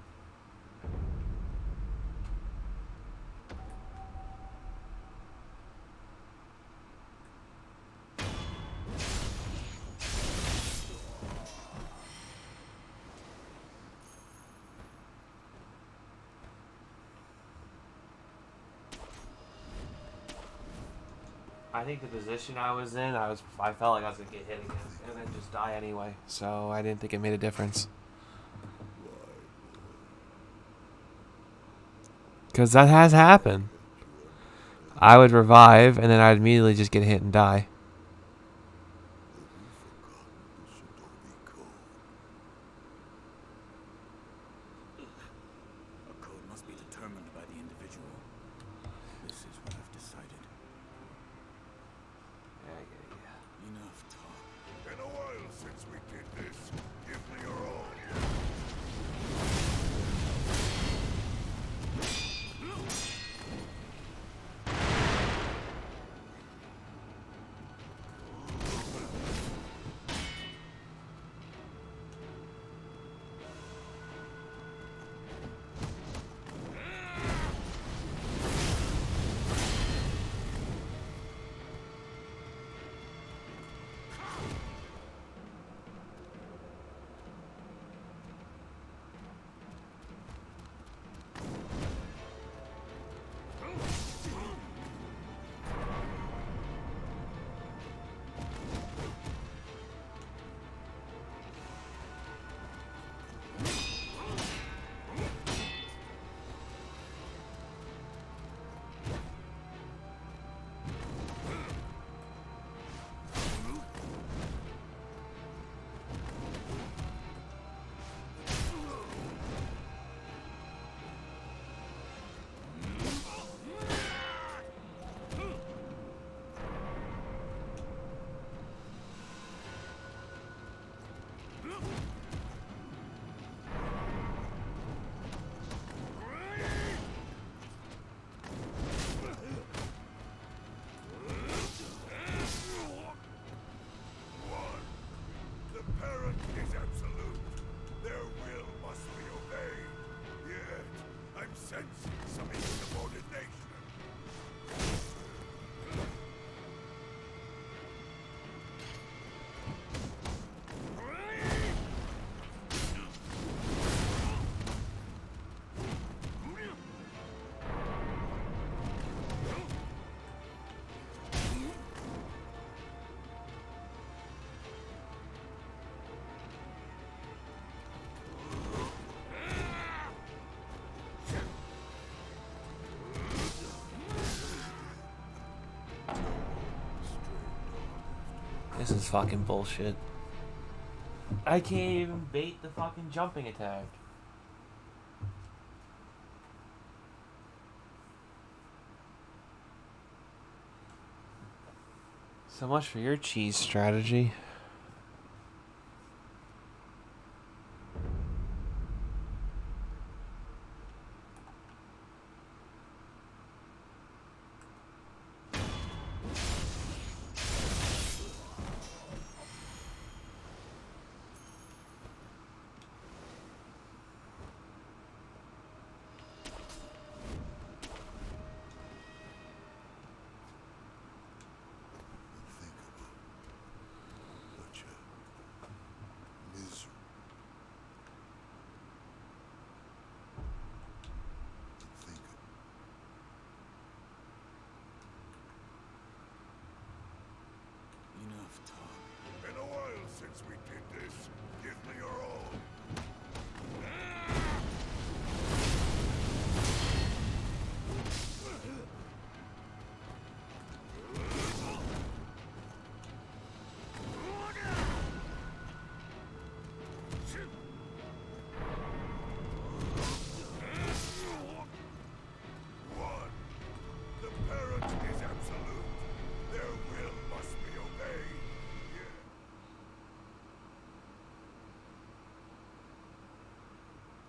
I think the position I was in, I felt like I was gonna get hit again, and then just die anyway. So I didn't think it made a difference. Because that has happened. I would revive, and then I'd immediately just get hit and die. A code must be determined by the individual. This is what I've decided. Enough talk. Been a while since we did this. Give me your all. This is fucking bullshit. I can't even bait the fucking jumping attack. So much for your cheese strategy. Enough talk. Been a while since we did this. Give me your all. One. The parent is absolute. Their will must be obeyed. Yeah.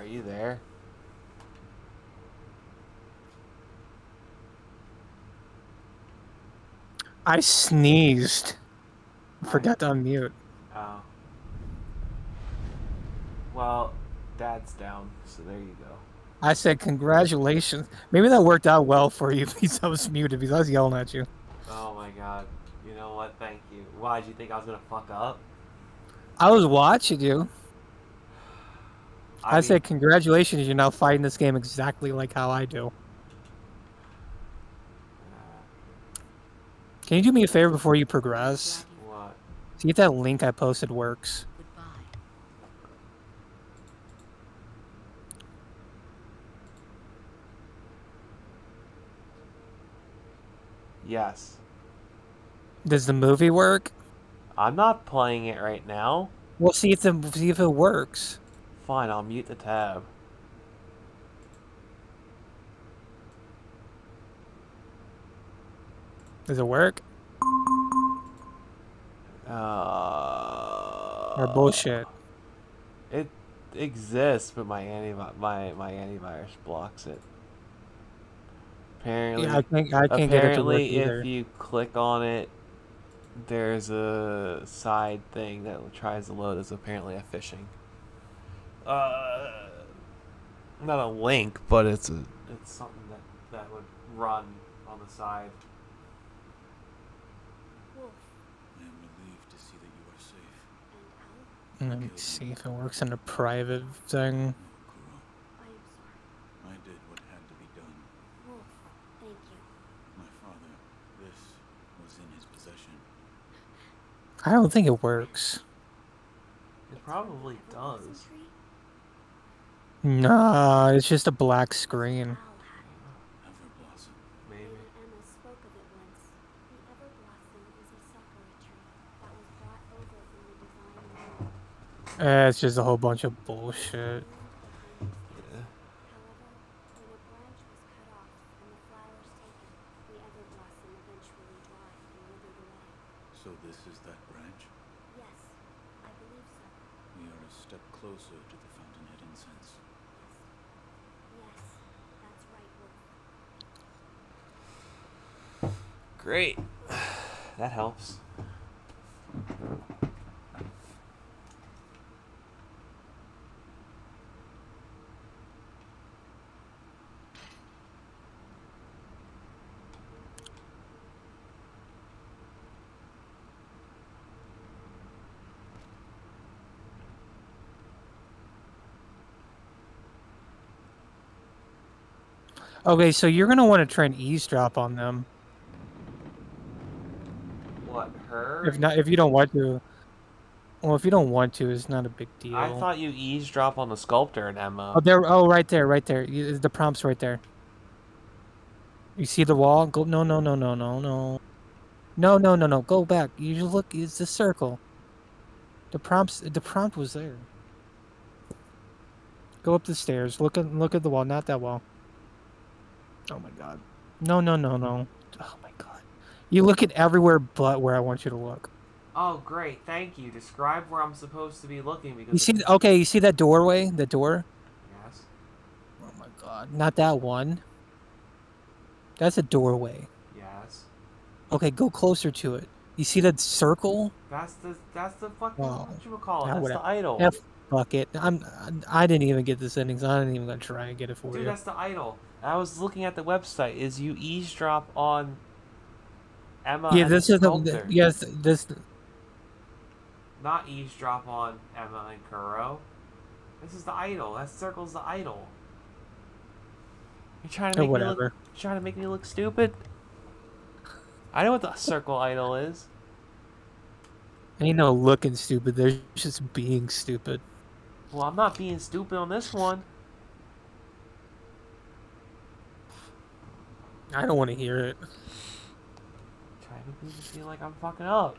you there? I sneezed. Forgot to unmute. Oh. Well, Dad's down, so there you go. I said congratulations. Maybe that worked out well for you because I was muted because I was yelling at you. Oh my god. You know what? Thank you. Why, did you think I was gonna fuck up? I was watching you. I mean, said congratulations, you're now fighting this game exactly like how I do. Can you do me a favor before you progress? what? See if that link I posted works. Yes. Does the movie work? I'm not playing it right now. Well, see if it works. Fine, I'll mute the tab. Does it work? Or bullshit. It exists, but my antivirus blocks it. Apparently, Yeah, I can't get it to work apparently, either. if you click on it, there's a side thing that tries to load as apparently a phishing. Not a link, but it's something that would run on the side. Wolf I am relieved to see that you are safe. and Al, Let me see if it works in a private thing. No, Kuro. I am sorry. I did what had to be done. Wolf, thank you. My father, this was in his possession. I don't think it works. It probably Everblossom does. tree? Nah, it's just a black screen. Al had it. Everblossom. Maybe. Lady Emma spoke of it once. The Everblossom is a sakura tree that was brought over from the divine world. It's just a whole bunch of bullshit. Yeah. However, when a branch was cut off and the flowers taken, the Everblossom eventually dried and withered away. So this is that branch? Yes, I believe so. We are a step closer to the Fountainhead incense. Yes, that's right, Wolf. Great. That helps. Okay, so you're gonna want to try and eavesdrop on them. What, her? If you don't want to. Well, if you don't want to, it's not a big deal. I thought you eavesdrop on the sculptor and Emma. Oh, there. Oh, right there, right there. The prompt's right there. You see the wall? Go. No, no, no, no, no, no. No, no, no, no. Go back. You just look. It's the circle. The prompt was there. Go up the stairs. Look at the wall, not that wall. Oh my god. No, no, no, no. Oh my god. You look at everywhere but where I want you to look. Oh, great. Thank you. Describe where I'm supposed to be looking because You see? Okay, you see that doorway? The door? Yes. Oh my god. Not that one. That's a doorway. Yes. Okay, go closer to it. You see that circle? That's the fucking Oh, whatchamacallit. yeah, That's whatever. the idol. Yeah, fuck it. I didn't even get the settings. I ain't even gonna try and get it for Dude, you. that's the idol. I was looking at the website. Is you eavesdrop on Emma Yeah, and this the is the sculptor. yes. This Not eavesdrop on Emma and Kuro. This is the idol. That circle's the idol. You're trying to make me look. whatever. You're trying to make me look stupid. I know what the circle idol is. Ain't no looking stupid. They're just being stupid. Well, I'm not being stupid on this one. I don't want to hear it. Trying to make me feel like I'm fucking up.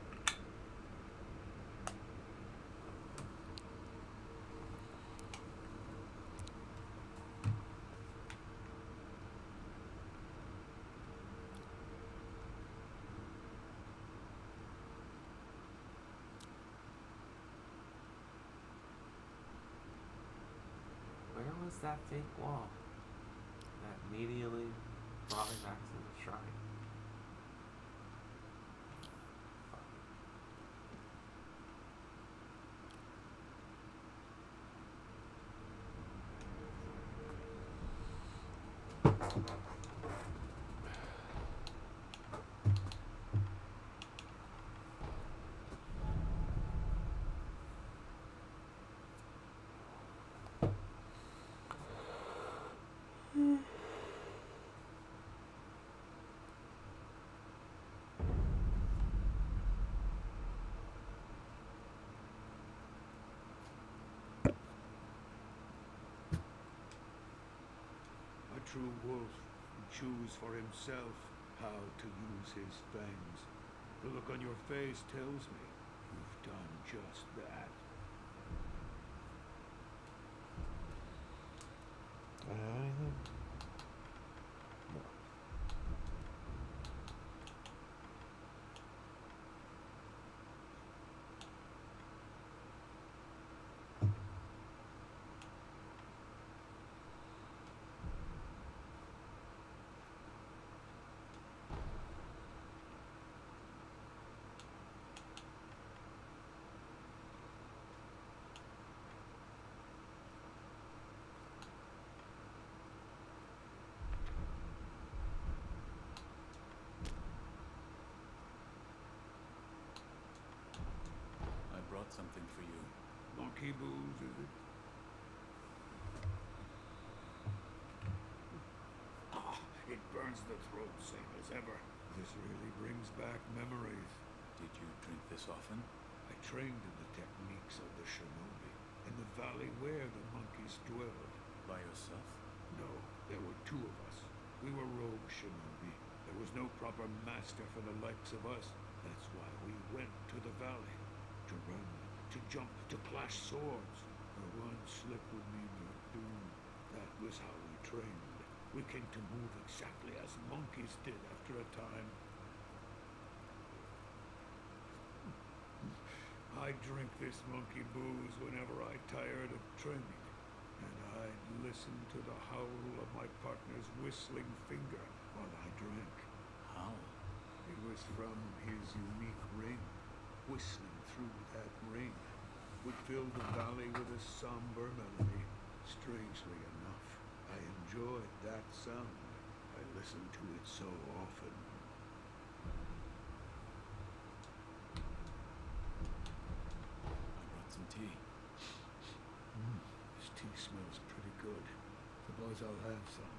Where What's that fake wall that immediately brought me back to the shrine? A true wolf would choose for himself how to use his fangs. The look on your face tells me you've done just that. Anything? I brought something for you. Monkey booze, is it? Ah, it burns the throat, same as ever. This really brings back memories. Did you drink this often? I trained in the techniques of the shinobi, in the valley where the monkeys dwelled. By yourself? No, there were two of us. We were rogue shinobi. There was no proper master for the likes of us. That's why we went to the valley. To run, to jump, to clash swords. For one slip would mean your doom. That was how we trained. We came to move exactly as monkeys did after a time. I drink this monkey booze whenever I tired of training. And I'd listen to the howl of my partner's whistling finger while I drank. How? It was from his unique ring. Whistling through that ring would fill the valley with a somber melody. Strangely enough, I enjoyed that sound. I listened to it so often. I brought some tea. This tea smells pretty good. Suppose I'll have some.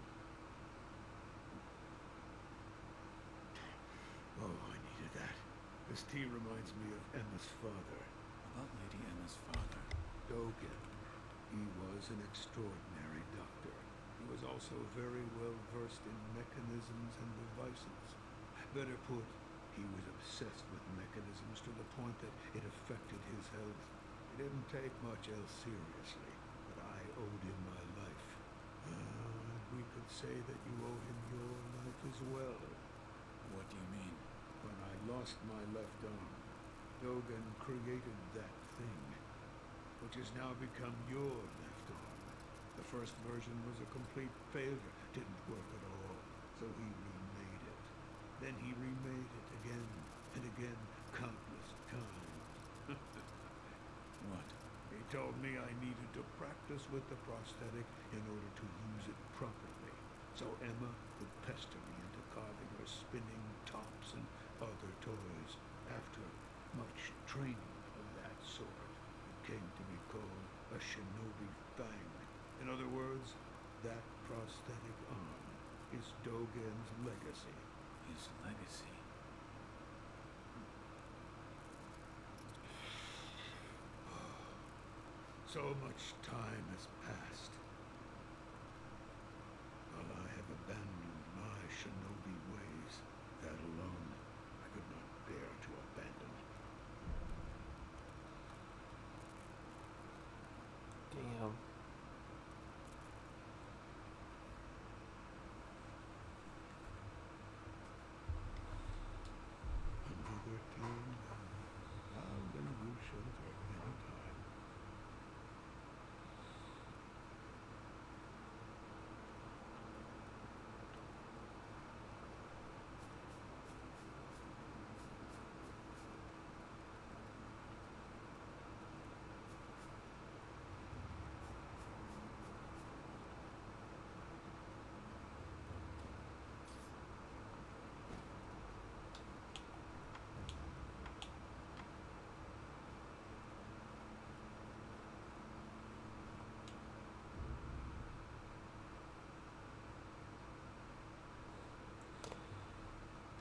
Oh, I needed that. This tea reminds me of Emma's father, About Lady Emma's father. Dogen. He was an extraordinary doctor. He was also very well versed in mechanisms and devices. Better put, he was obsessed with mechanisms to the point that it affected his health. He didn't take much else seriously, but I owed him my life. We could say that you owe him your life as well. What do you mean? When I lost my left arm, Dogen created that thing, which has now become your left arm. The first version was a complete failure, didn't work at all, so he remade it. Then he remade it again and again, countless times. What? He told me I needed to practice with the prosthetic in order to use it properly. So Emma would pester me into carving her spinning tops and other toys. After much training of that sort, it came to be called a shinobi fang. In other words, that prosthetic arm is Dogen's legacy. His legacy. So much time has passed. While I have abandoned my shinobi ways, that alone I could not bear to abandon. Damn. Another team, I'll then you shelter any time.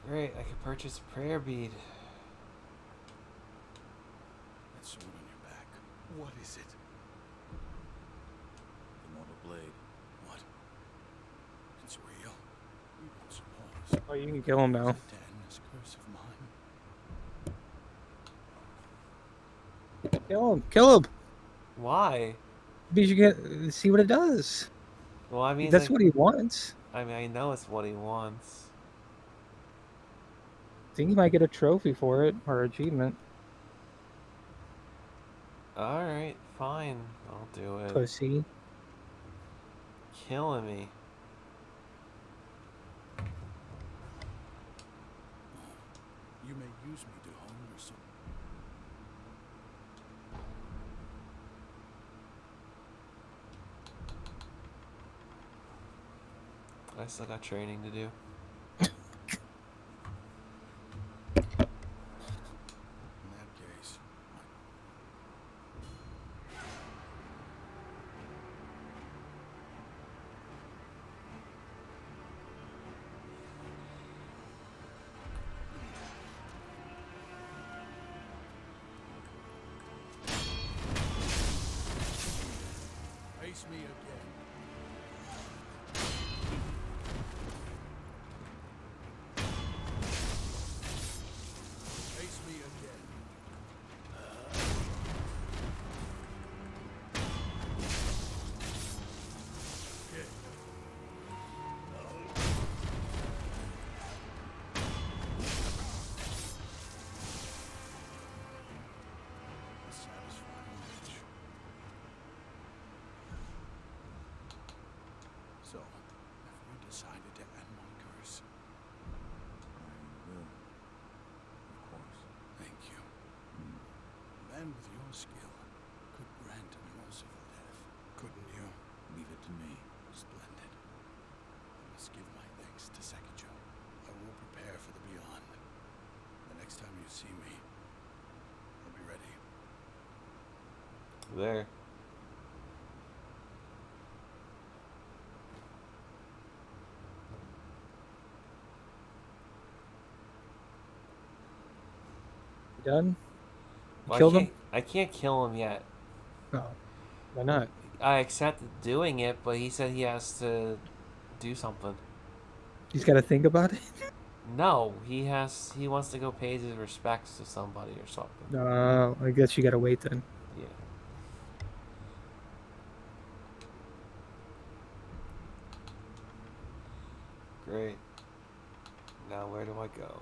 Great, I could purchase a prayer bead. That sword on your back. What is it? The mortal blade. What? It's real? You don't suppose. Oh, you can kill him now. Is it Daniel's curse of mine? Kill him. Kill him. Why? Because you get see what it does. Well, I mean, That's like, what he wants. I mean, I know it's what he wants. I think you might get a trophy for it or achievement. Alright, fine. I'll do it. Pussy. Killing me. You may use me to hone your soul. I still got training to do. In that case, face me again. Face me again. Okay. A satisfying match. So, have you decided to end my curse? I will. Of course. Thank you. A man with your skill could grant a merciful death, couldn't you? Leave it to me. Splendid. I must give my thanks to Sekijo. I will prepare for the beyond. The next time you see me, I'll be ready. There. You done? You Well, killed him? I can't kill him yet. No. Why not? I accepted doing it, but he said he has to do something. He's got to think about it. No, he wants to go pay his respects to somebody or something. No, I guess you got to wait then. Yeah. Great. Now where do I go?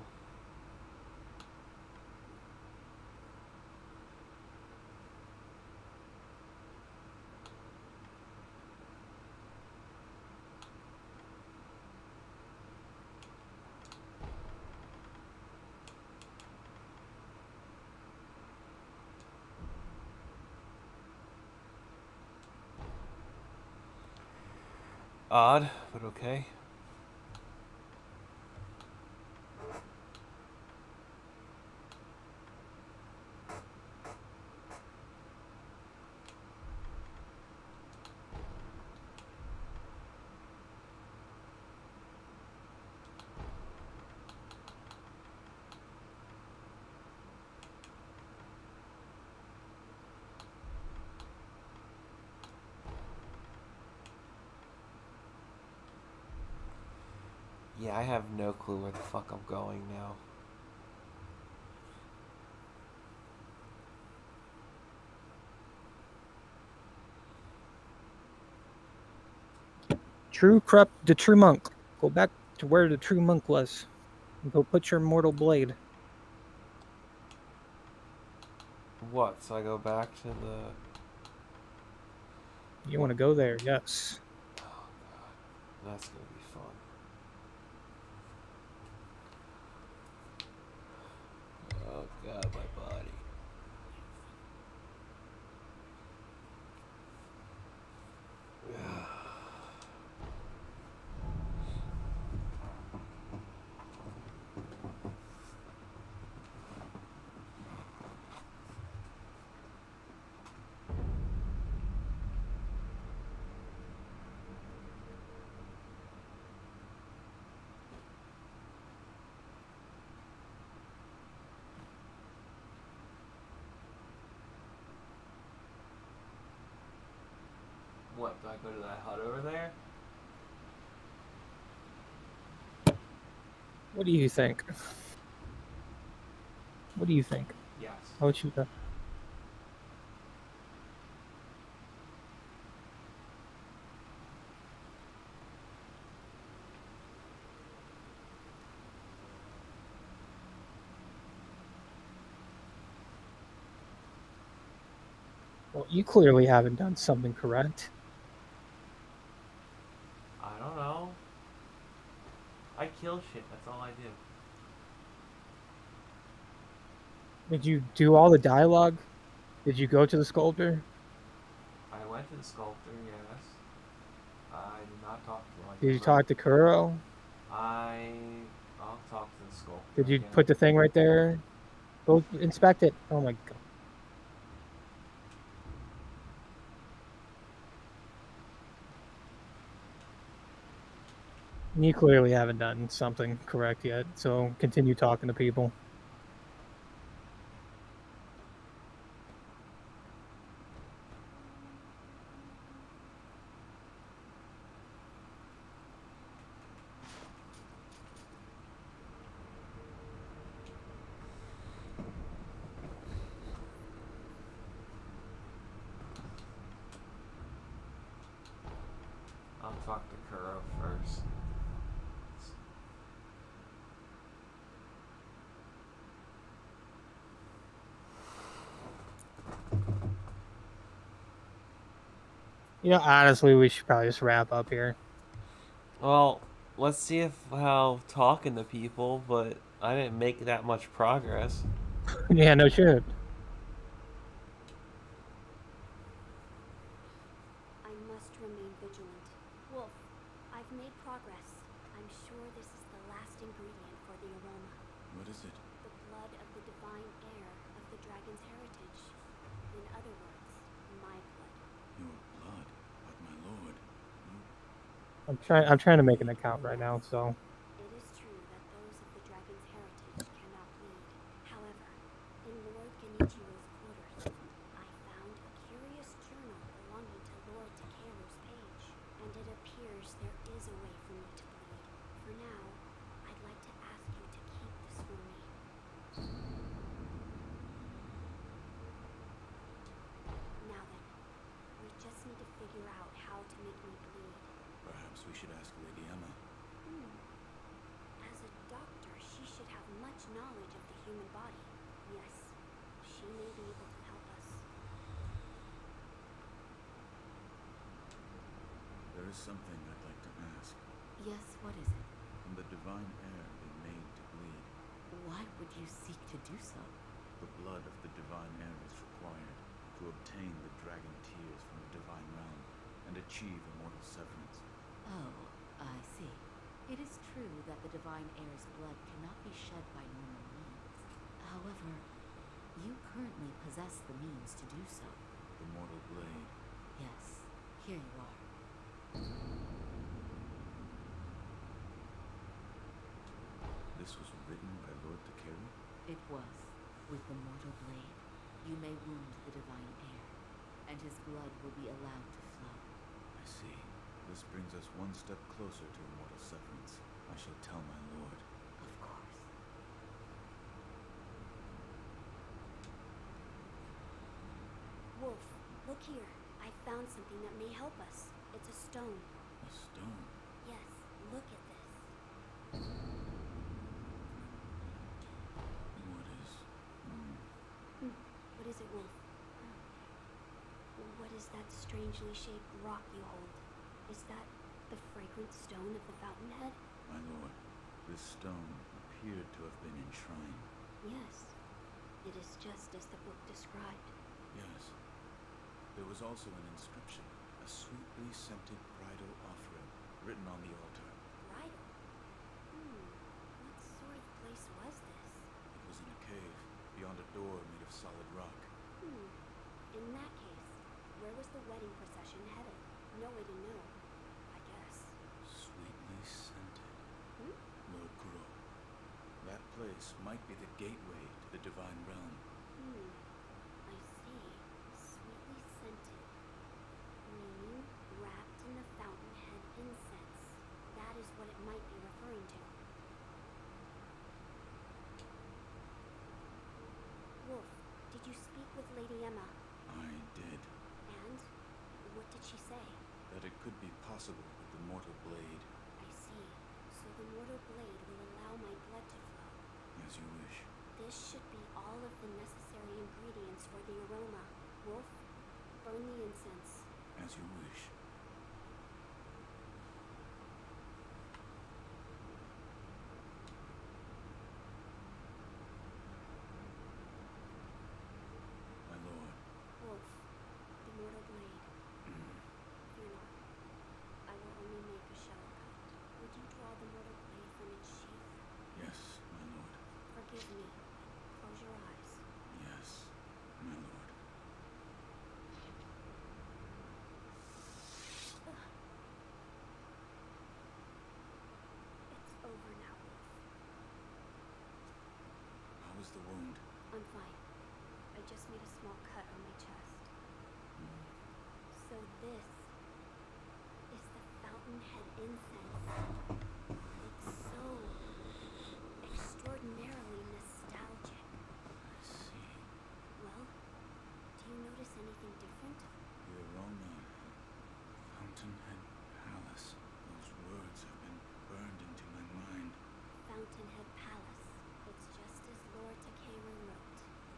Odd, but okay. Yeah, I have no clue where the fuck I'm going now. The true monk. Go back to where the true monk was. And go put your mortal blade. What? So I go back to the... You want to go there, yes. Oh god. That's gonna be fun. Oh god, my body. What, do I go to that hut over there? What do you think? What do you think? Yes. How would you go? Well, you clearly haven't done something correct. I don't know. I kill shit, that's all I do. Did you do all the dialogue? Did you go to the sculptor? I went to the sculptor, yes. I did not talk to him. Did you talk to Kuro? I'll talk to the sculptor. Did you again. put the thing right there? Go inspect it. Oh my god. You clearly haven't done something correct yet, so continue talking to people. I'll talk to Kuro first. You know, honestly, we should probably just wrap up here. Well, let's see how talking to people, but I didn't make that much progress. Yeah, no shit. I must remain vigilant. Wolf, I've made progress. I'm sure this is the last ingredient for the aroma. What is it? The blood of the divine heir of the dragon's heritage. In other words, my blood. Your blood, but my lord, you... I'm trying to make an account right now, so It is true that those of the dragon's heritage cannot bleed. However, in Lord Genichiro's quarters, I found a curious journal belonging to Lord Takeru's page, and it appears there is a way for me to bleed. For now, I'd like to ask you to keep this for me. Now then, we just need to figure out how to make me bleed. Perhaps we should ask Lady Emma. As a doctor, she should have much knowledge of the human body. Yes, she may be able to help us. There is something I'd like to ask. Yes, what is it? Can the divine heir be made to bleed? Why would you seek to do so? The blood of the divine heir is required to obtain the dragon tears from the divine realm and achieve immortal severance. Oh, I see. It is true that the divine heir's blood cannot be shed by normal means. However, you currently possess the means to do so. The mortal blade. Yes, here you are. This was written by Lord Takeru? It was. With the mortal blade, you may wound the divine heir, and his blood will be allowed to flow. I see. This brings us one step closer to immortal severance. I shall tell my lord. Of course. Wolf, look here. I found something that may help us. It's a stone. A stone? Yes, look at this. What is... What is it, Wolf? What is that strangely shaped rock you hold? Is that the fragrant stone of the fountainhead? My lord, this stone appeared to have been enshrined. Yes. It is just as the book described. Yes. There was also an inscription, a sweetly scented bridal offering, written on the altar. Bridal? What sort of place was this? It was in a cave, beyond a door made of solid rock. In that case, where was the wedding procession headed? No way to know, I guess. Sweetly scented. Lord Kuro. That place might be the gateway to the divine realm. I see. Sweetly scented. Meaning could be possible with the mortal blade. I see. So the mortal blade will allow my blood to flow. As you wish. This should be all of the necessary ingredients for the aroma. Wolf, burn the incense. As you wish. My lord. Wolf, the mortal blade. Fear not. I will only make a shallow cut. Would you draw the mortal blade from its sheath? Yes, my lord. Forgive me. Close your eyes. Yes, my lord. It's over now, Wolf. How is the wound? I'm fine. I just made a small cut on my chest. So this is the Fountainhead incense. It's so extraordinarily nostalgic. I see. Well, do you notice anything different? The aroma. Fountainhead Palace. Those words have been burned into my mind. Fountainhead Palace. It's just as Lord Takeru wrote.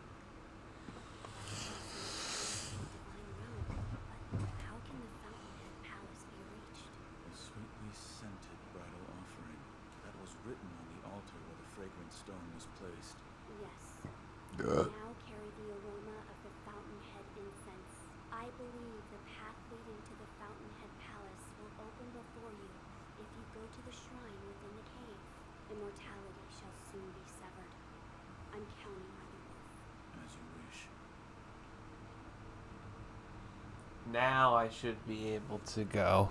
Divine realm, but how can the Fountainhead Palace be reached? A sweetly scented bridal offering. That was written on the altar where the fragrant stone was placed. Yes. Now carry the aroma of the Fountainhead incense. I believe the path leading to the Fountainhead Palace will open before you if you go to the shrine within the cave. Immortality shall soon be severed. I'm counting on you, Wolf. As you wish. Now I should be able to go.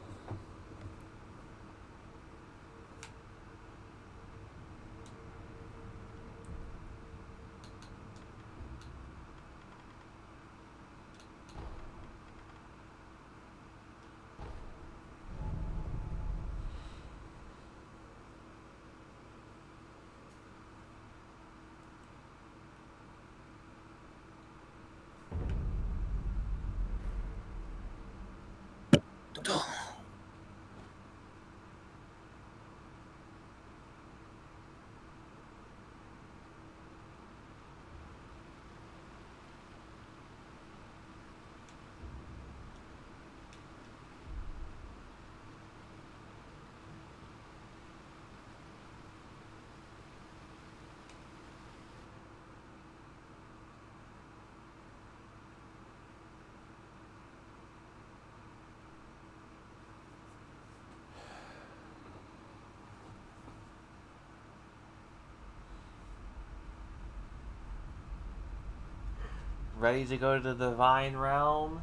Ready to go to the Divine Realm?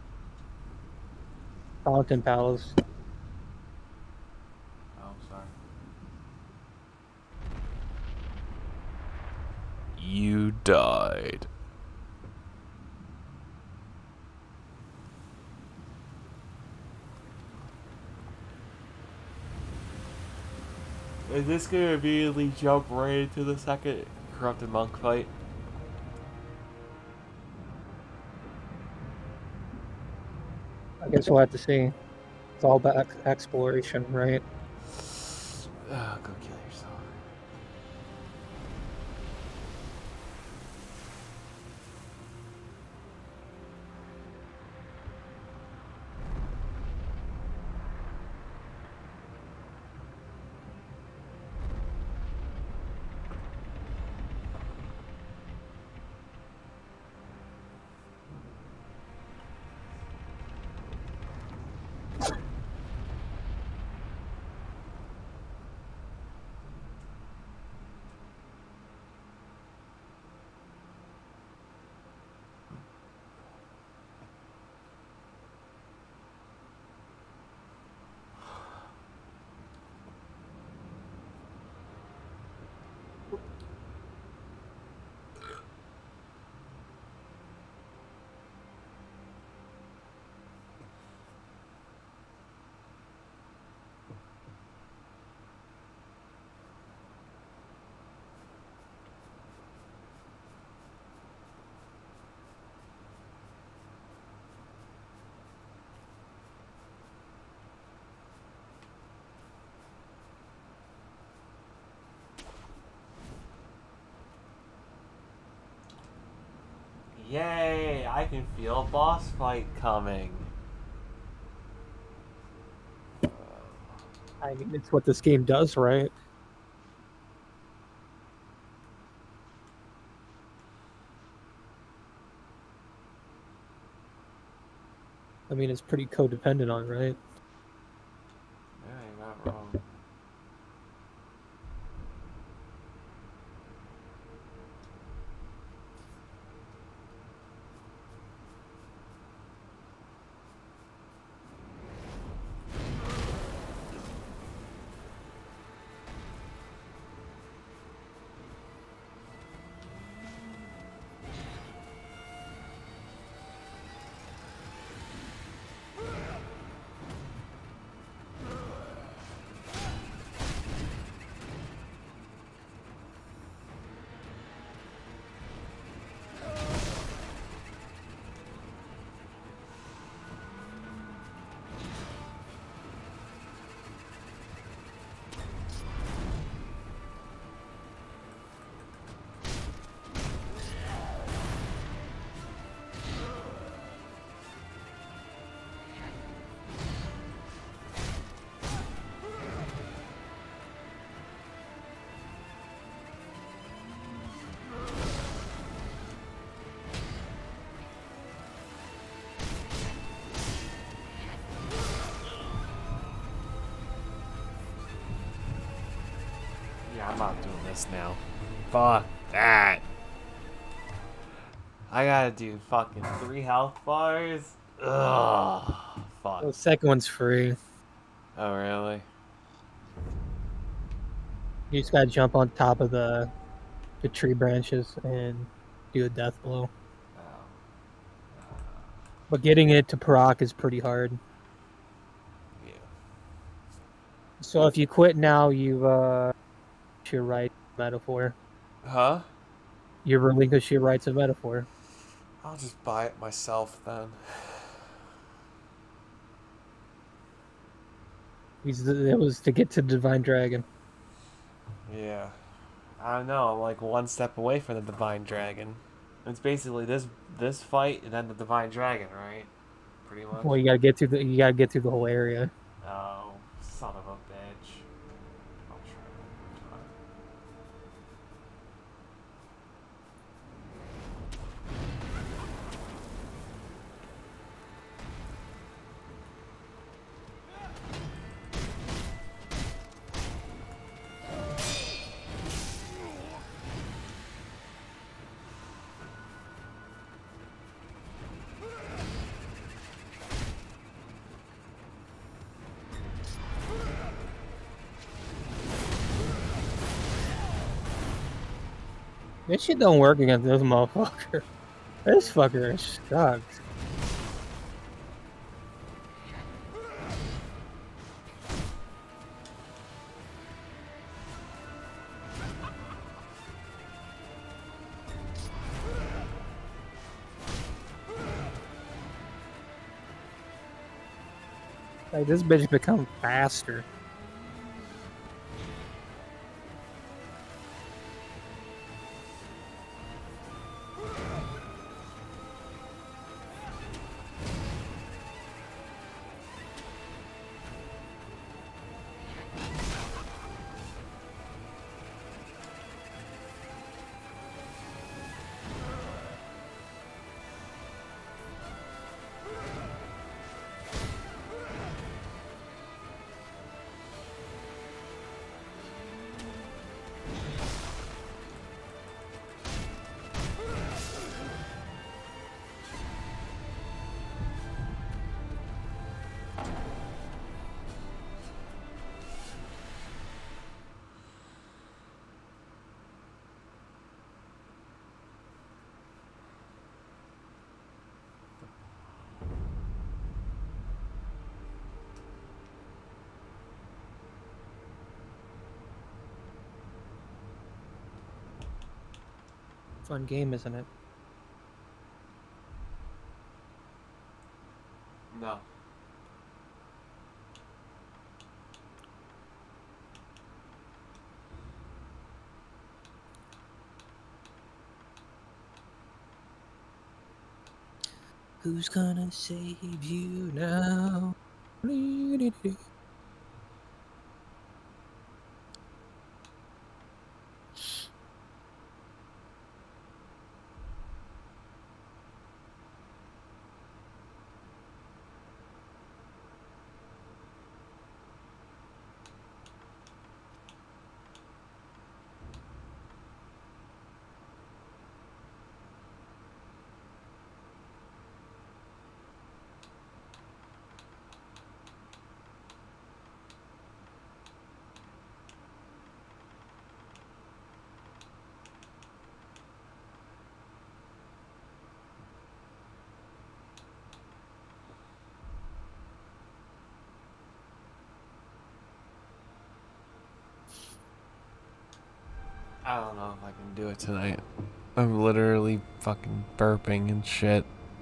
Fountain Palace. Oh, sorry. You died. Is this gonna immediately jump right into the second corrupted monk fight? I guess we'll have to see. It's all about exploration, right? Oh, go kill yourself. Yay! I can feel a boss fight coming. I mean, it's what this game does, right? I mean, it's pretty codependent on, right? Yeah, you're not wrong. Yeah, I'm not doing this now. Fuck that. I gotta do fucking 3 health bars. Ugh. Fuck. The second one's free. Oh, really? You just gotta jump on top of the tree branches and do a death blow. Oh. But getting it to proc is pretty hard. Yeah. So if you quit now, you your right metaphor. Huh? You relinquish your rights of metaphor. I'll just buy it myself then. It was to get to Divine Dragon. Yeah. I don't know, I'm like one step away from the Divine Dragon. It's basically this fight and then the Divine Dragon, right? Pretty much. Well, you gotta get through the whole area. Oh, son of a bitch. I'll try. This shit don't work against this motherfucker. This fucker is sucks. Like, this bitch become faster. Fun game, isn't it? No. Who's gonna save you now? I don't know if I can do it tonight. I'm literally fucking burping and shit.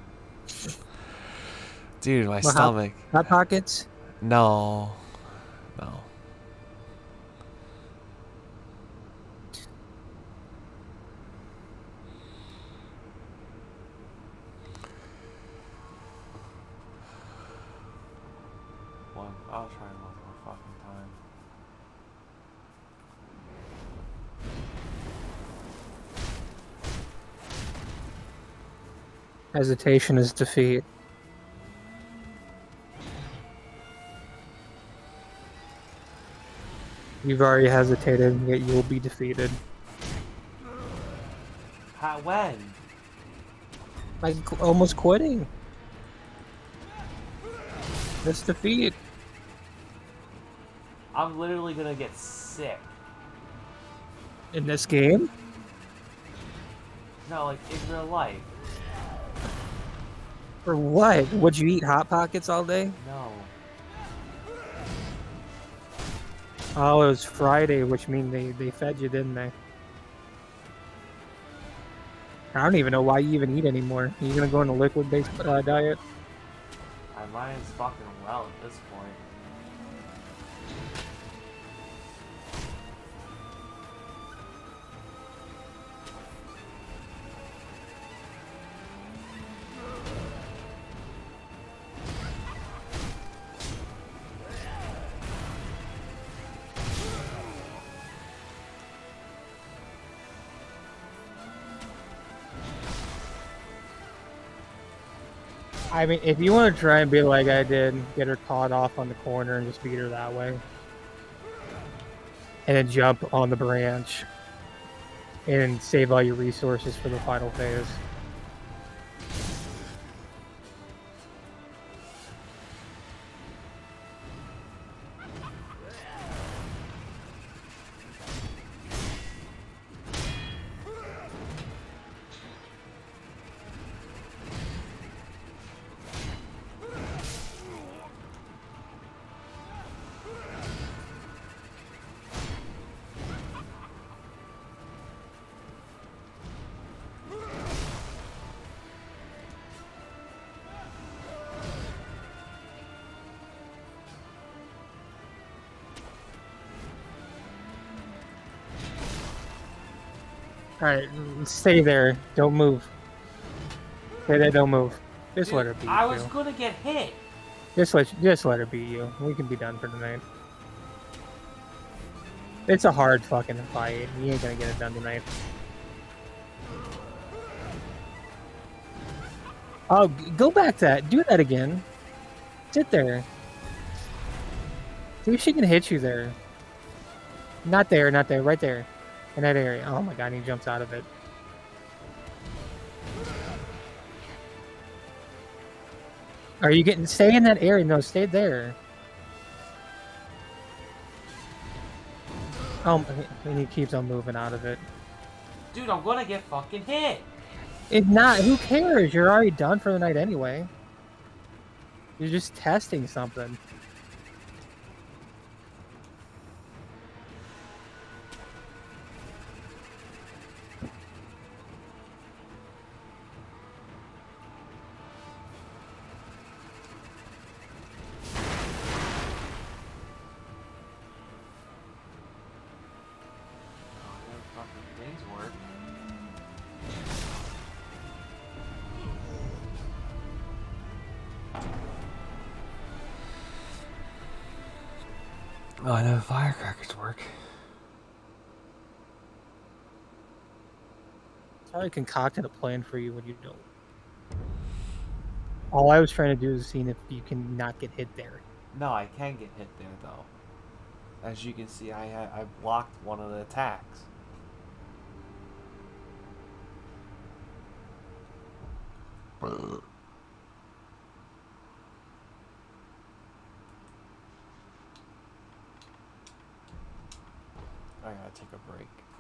Dude, my stomach. Hot Pockets? No. No. I'll try one more fucking time. Hesitation is defeat. You've already hesitated, yet you'll be defeated. When? Like almost quitting. That's defeat. I'm literally gonna get sick. In this game? No, like in real life. For what? Would you eat Hot Pockets all day? No. Oh, it was Friday, which means they fed you, didn't they? I don't even know why you even eat anymore. Are you gonna go on a liquid-based diet? I might as fucking well at this point. I mean, if you want to try and be like I did, get her caught off on the corner and just beat her that way. And then jump on the branch. And save all your resources for the final phase. Alright, stay there. Don't move. Stay there, don't move. Just let her beat I was you. gonna get hit. Just let her beat you. We can be done for tonight. It's a hard fucking fight. You ain't gonna get it done tonight. Oh, go back to that. Do that again. Sit there. See if she can hit you there. Not there, not there. Right there. In that area. Oh my god, he jumps out of it. Are you getting... Stay in that area. No, stay there. Oh, and he keeps on moving out of it. Dude, I'm gonna get fucking hit. If not, who cares? You're already done for the night anyway. You're just testing something. Oh, I know firecrackers work. I concocted a plan for you when you don't. All I was trying to do is seeing if you can not get hit there. No, I can get hit there though. As you can see, I blocked one of the attacks. I gotta take a break.